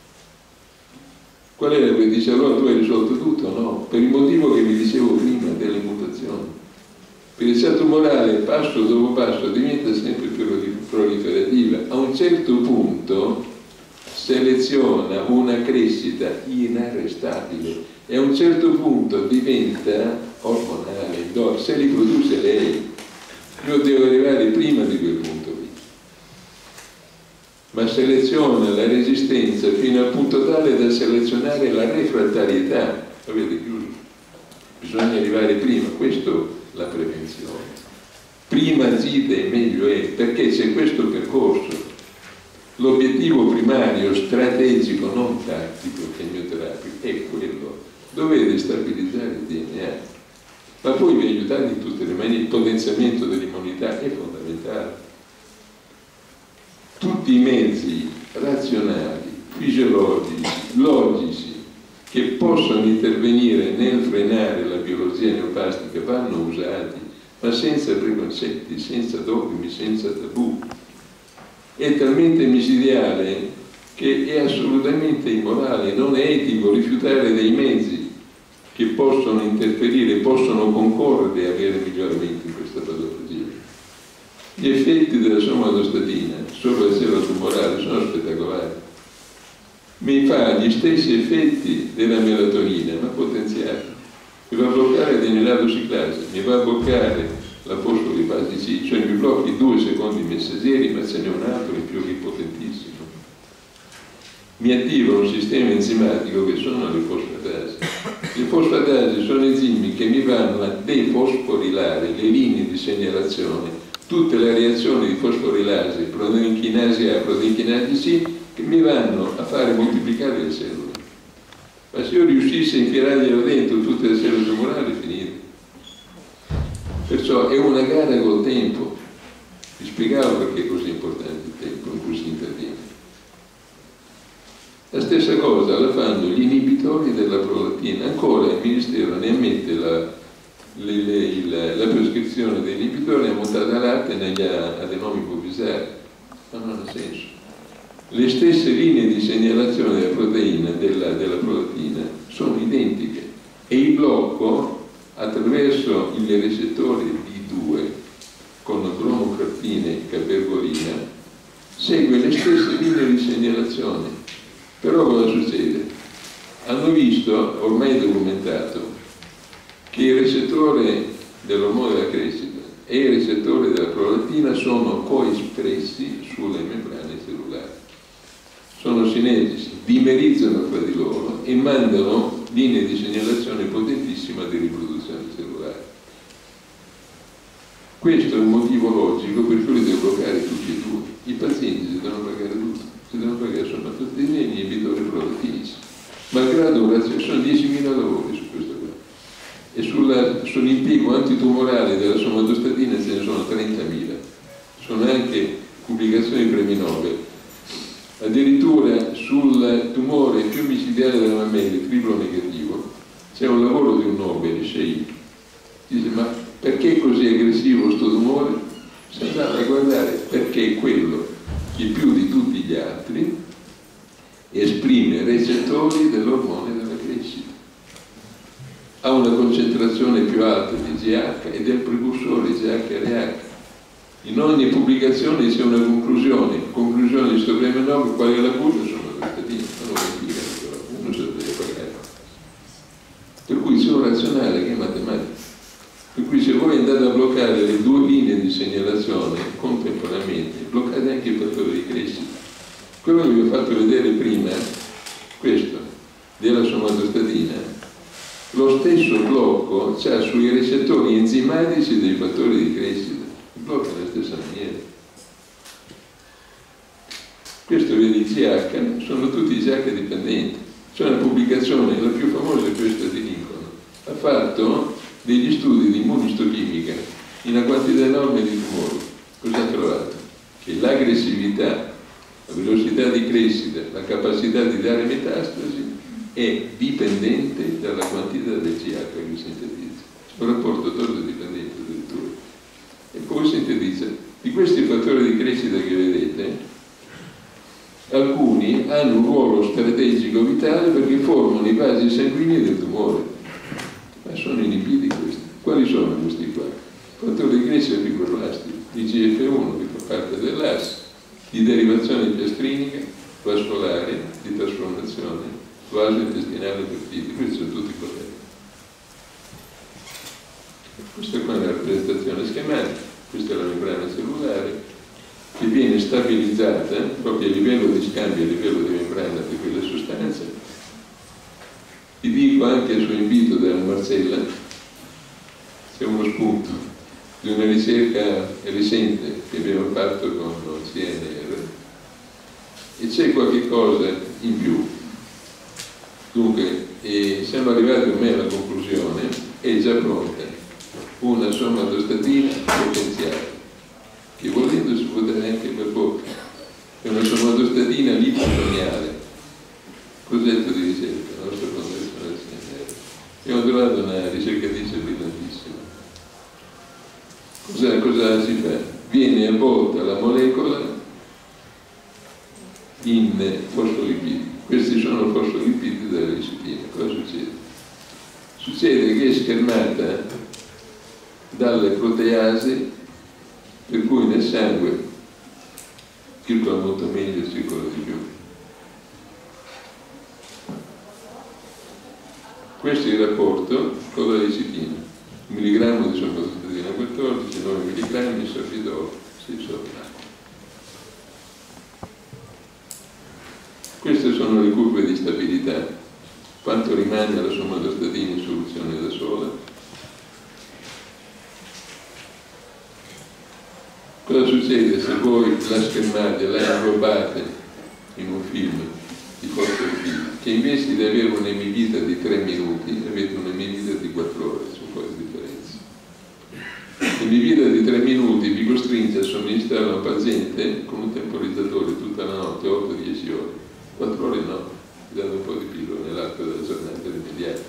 Qual era che dice allora tu hai risolto tutto? No, per il motivo che vi dicevo prima delle mutazioni. Perché il cell tumorale passo dopo passo diventa sempre più proliferativa. A un certo punto seleziona una crescita inarrestabile e a un certo punto diventa ormonale, se li produce lei. Io devo arrivare prima di quel punto lì. Ma seleziona la resistenza fino al punto tale da selezionare la refrattarietà. Avete chiuso? Bisogna arrivare prima, questo è la prevenzione. Prima agite meglio è, perché c'è questo percorso. L'obiettivo primario, strategico, non tattico, chemioterapico, è quello. Dovete stabilizzare il DNA. Ma poi vi aiutate in tutte le maniere, il potenziamento dell'immunità è fondamentale. Tutti i mezzi razionali, fisiologici, logici, che possono intervenire nel frenare la biologia neoplastica vanno usati, ma senza preconcetti, senza dogmi, senza tabù. È talmente micidiale che è assolutamente immorale, non è etico rifiutare dei mezzi che possono interferire, possono concorrere a avere miglioramenti in questa patologia. Gli effetti della somatostatina sulla cellula tumorale sono spettacolari. mi fa gli stessi effetti della melatonina, ma potenziati. Mi va a bloccare l'adenylato ciclase, mi va a bloccare la fosfolipasi C, cioè mi blocchi 2 secondi messaggeri, ma ce n'è un altro in più che potentissimo. Mi attiva un sistema enzimatico che sono le fosfatasi. Le fosfatasi sono enzimi che mi vanno a defosforilare le linee di segnalazione, tutte le reazioni di fosforilasi, proteinchinasi A, proteinchinasi C, che mi vanno a fare moltiplicare le cellule. Ma se io riuscissi a infilarglielo dentro tutte le cellule tumorali, finite. Perciò è una gara col tempo. Vi spiegavo perché è così importante il tempo in cui si interviene. La stessa cosa la fanno gli inibitori della prolattina. Ancora il Ministero ne ammette la prescrizione degli inibitori a montata all'arte negli adenomi ipovisari. Ma non ha senso. Le stesse linee di segnalazione della proteina, della prolattina, sono identiche e il blocco attraverso i recettori D2 con bromocraptina e cabergolina segue le stesse linee di segnalazione. Però cosa succede? Hanno visto, ormai documentato, che il recettore dell'ormone della crescita e il recettore della prolattina sono coespressi sulle membrane cellulari. Sono sinergici, dimerizzano fra di loro e mandano linee di segnalazione potentissima di riproduzione cellulare. Questo è un motivo logico per cui li devo bloccare tutti e due. I pazienti si devono pagare tutto, si devono pagare somatostatina e gli inibitori prolatinici. Malgrado sono 10.000 lavori su questo qua. E sull'impiego antitumorale della somatostatina ce ne sono 30.000. Sono anche pubblicazioni premi Nobel. Addirittura sul tumore più micidiale della mammella, triplo negativo, c'è un lavoro di un Nobel, Sheikh. Dice, ma perché è così aggressivo questo tumore? Si andava a guardare perché è quello che più di tutti gli altri esprime recettori dell'ormone della crescita. Ha una concentrazione più alta di GH ed è il precursore GH-RH. In ogni pubblicazione c'è una conclusione di questo premio Nobel, qual è la cura? Sono le statine, non lo indicano però, non se lo deve pagare. Per cui c'è un razionale che è matematica. Per cui se voi andate a bloccare le due linee di segnalazione contemporaneamente, bloccate anche i fattori di crescita. Quello che vi ho fatto vedere prima, questo, della somatostatina, lo stesso blocco c'ha sui recettori enzimatici dei fattori di crescita. Blocca nella stessa maniera. Questo vedi GH, sono tutti GH dipendenti. C'è una pubblicazione, la più famosa è questa di Lincoln, ha fatto degli studi di immunistochimica in una quantità enorme di tumori. Cosa ha trovato? Che l'aggressività, la velocità di crescita, la capacità di dare metastasi è dipendente dalla quantità del GH che sintetizza. C'è un rapporto dipendente addirittura. E poi sintetizza. Di questi fattori di crescita che vedete, alcuni hanno un ruolo strategico vitale perché formano i vasi sanguigni del tumore. Ma sono inibiti questi. Quali sono questi qua? Fattori di crescita fibroblasti, IGF-1 che fa parte dell'AS, di derivazione piastrinica, vascolare, di trasformazione, vaso intestinale peptidi. Questi sono tutti corretti. Questa qua è una rappresentazione schematica, questa è la membrana cellulare che viene stabilizzata proprio a livello di scambio, a livello di membrana di quelle sostanze. Vi dico anche su invito della Marcella, c'è uno spunto di una ricerca recente che abbiamo fatto con CNR e c'è qualche cosa in più. Dunque, siamo arrivati ormai alla conclusione, è già pronta una somatostatina potenziale, che volendo si può dare anche per bocca. È una somatostatina liposoniale, progetto di ricerca, la nostra fondazione del CNR. Abbiamo trovato una ricercatrice brillantissima. Cosa si fa? Viene avvolta la molecola in fosfolipidi. Questi sono fosfolipidi della lecitina. Cosa succede? Succede che è schermata dalle proteasi, per cui nel sangue circola molto meglio, circola di più. Questo è il rapporto con la lecitina. Un milligrammo di somatostatina 14, 9 milligrammi di sorbitolo, 6 sorbi d'acqua. Queste sono le curve di stabilità. Quanto rimane alla somatostatina in soluzione da sola? Cosa succede se voi la schermate, la inglobate in un film di fosforipido, che invece di avere un'emivita di 3 minuti avete un'emivita di 4 ore, c'è un po' di differenza. L'emivita di 3 minuti vi costringe a somministrare a un paziente con un temporizzatore tutta la notte, 8-10 ore. 4 ore no, dando un po' di pillole nell'arco della giornata rimediata.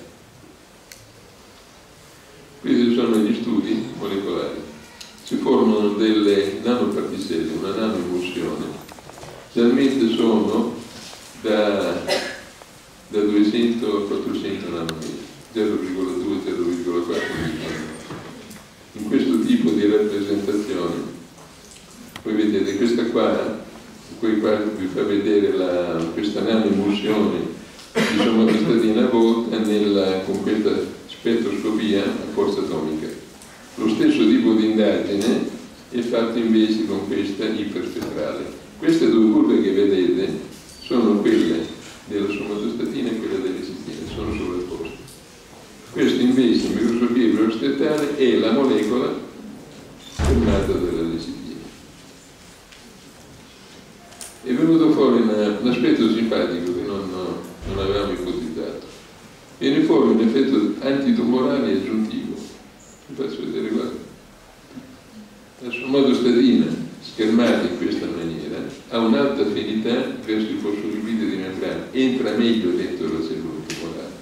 Questi sono gli studi molecolari. Si formano delle nanoparticelle, una nanoemulsione, generalmente sono da 200 a 400 nanometri, 0,2-0,4 micrometri. In questo tipo di rappresentazione, voi vedete questa qua, poi qua vi fa vedere questa nanoemulsione di somatostatina avvolta con questa spettroscopia a forza atomica. Lo stesso tipo di indagine è fatto invece con questa iperspettrale. Queste due curve che vedete sono quelle della somatostatina e quelle della lecitina, sono sovrapposte. Questo invece in microscopia iperspettrale è la molecola fermata della lecitina. È venuto fuori un aspetto simpatico che non avevamo ipotizzato. Viene fuori un effetto antitumorale aggiuntivo. Vi faccio vedere, guarda. La somatostatina schermata in questa maniera ha un'alta affinità verso i fosfolipidi di membrana, entra meglio dentro la cellula tumorale.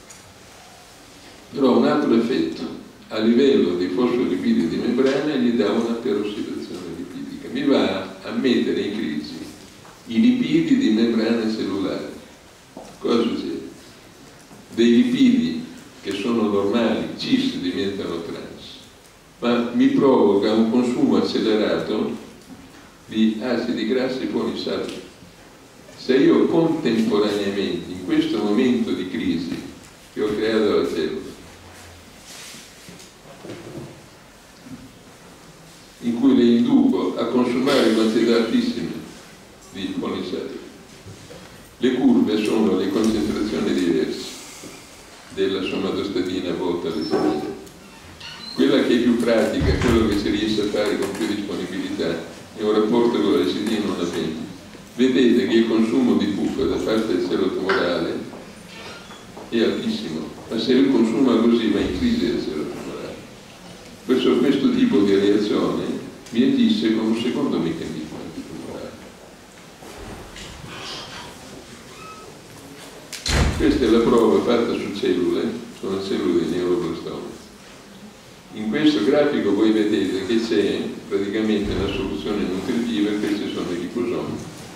Però un altro effetto, a livello dei fosfolipidi di membrana gli dà una perossidazione lipidica, mi va a mettere in crisi i lipidi di membrana cellulare. Cosa succede? Dei lipidi che sono normali, cis, diventano trans, ma mi provoca un consumo accelerato di acidi grassi poliinsaturi. Se io contemporaneamente, in questo momento di crisi che ho creato la cellula, in cui le induco a consumare quantità altissime di poliinsaturi, le curve sono le concentrazioni diverse della somatostatina avvolta all'esamina. Quella che è più pratica, quello che si riesce a fare con più disponibilità, è un rapporto con la lecitina non avente. Vedete che il consumo di puffa da parte del cellula tumorale è altissimo, ma se lui consuma così va in crisi del cellula tumorale. Questo tipo di reazione mi agisce con un secondo meccanismo antitumorale. Questa è la prova fatta su cellule, sono cellule di neuroblastoma. In questo grafico voi vedete che c'è praticamente una soluzione nutritiva e questi sono i liposomi.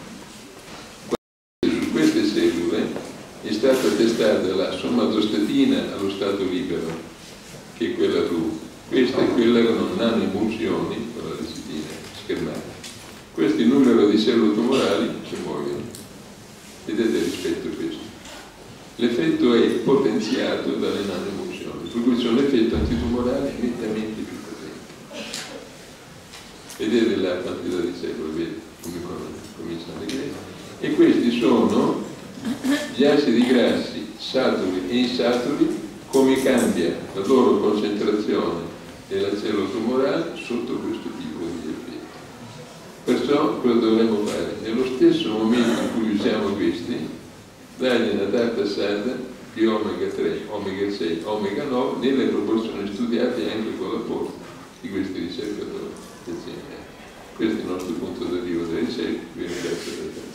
Su queste cellule è stata testata la somatostatina allo stato libero, che è quella blu. Questa è quella che non hanno emulsioni con la lecitina schermata. Questo è il numero di cellule tumorali che muoiono. Vedete rispetto a questo. L'effetto è potenziato dalle nanoemulsioni, per cui c'è un effetto antitumorale nettamente più potente. Vedete la quantità di cellule, vedete come cominciano le greci. E questi sono gli acidi grassi saturi e insaturi, come cambia la loro concentrazione della cellula tumorale sotto questo tipo di effetti. Perciò cosa dovremmo fare? Nello stesso momento in cui usiamo questi, dargli una tartassata di omega 3, omega 6, omega 9 nelle proporzioni studiate anche con l'apporto di questi ricercatori. Questo è il nostro punto d'arrivo della ricerca. Vi ringrazio per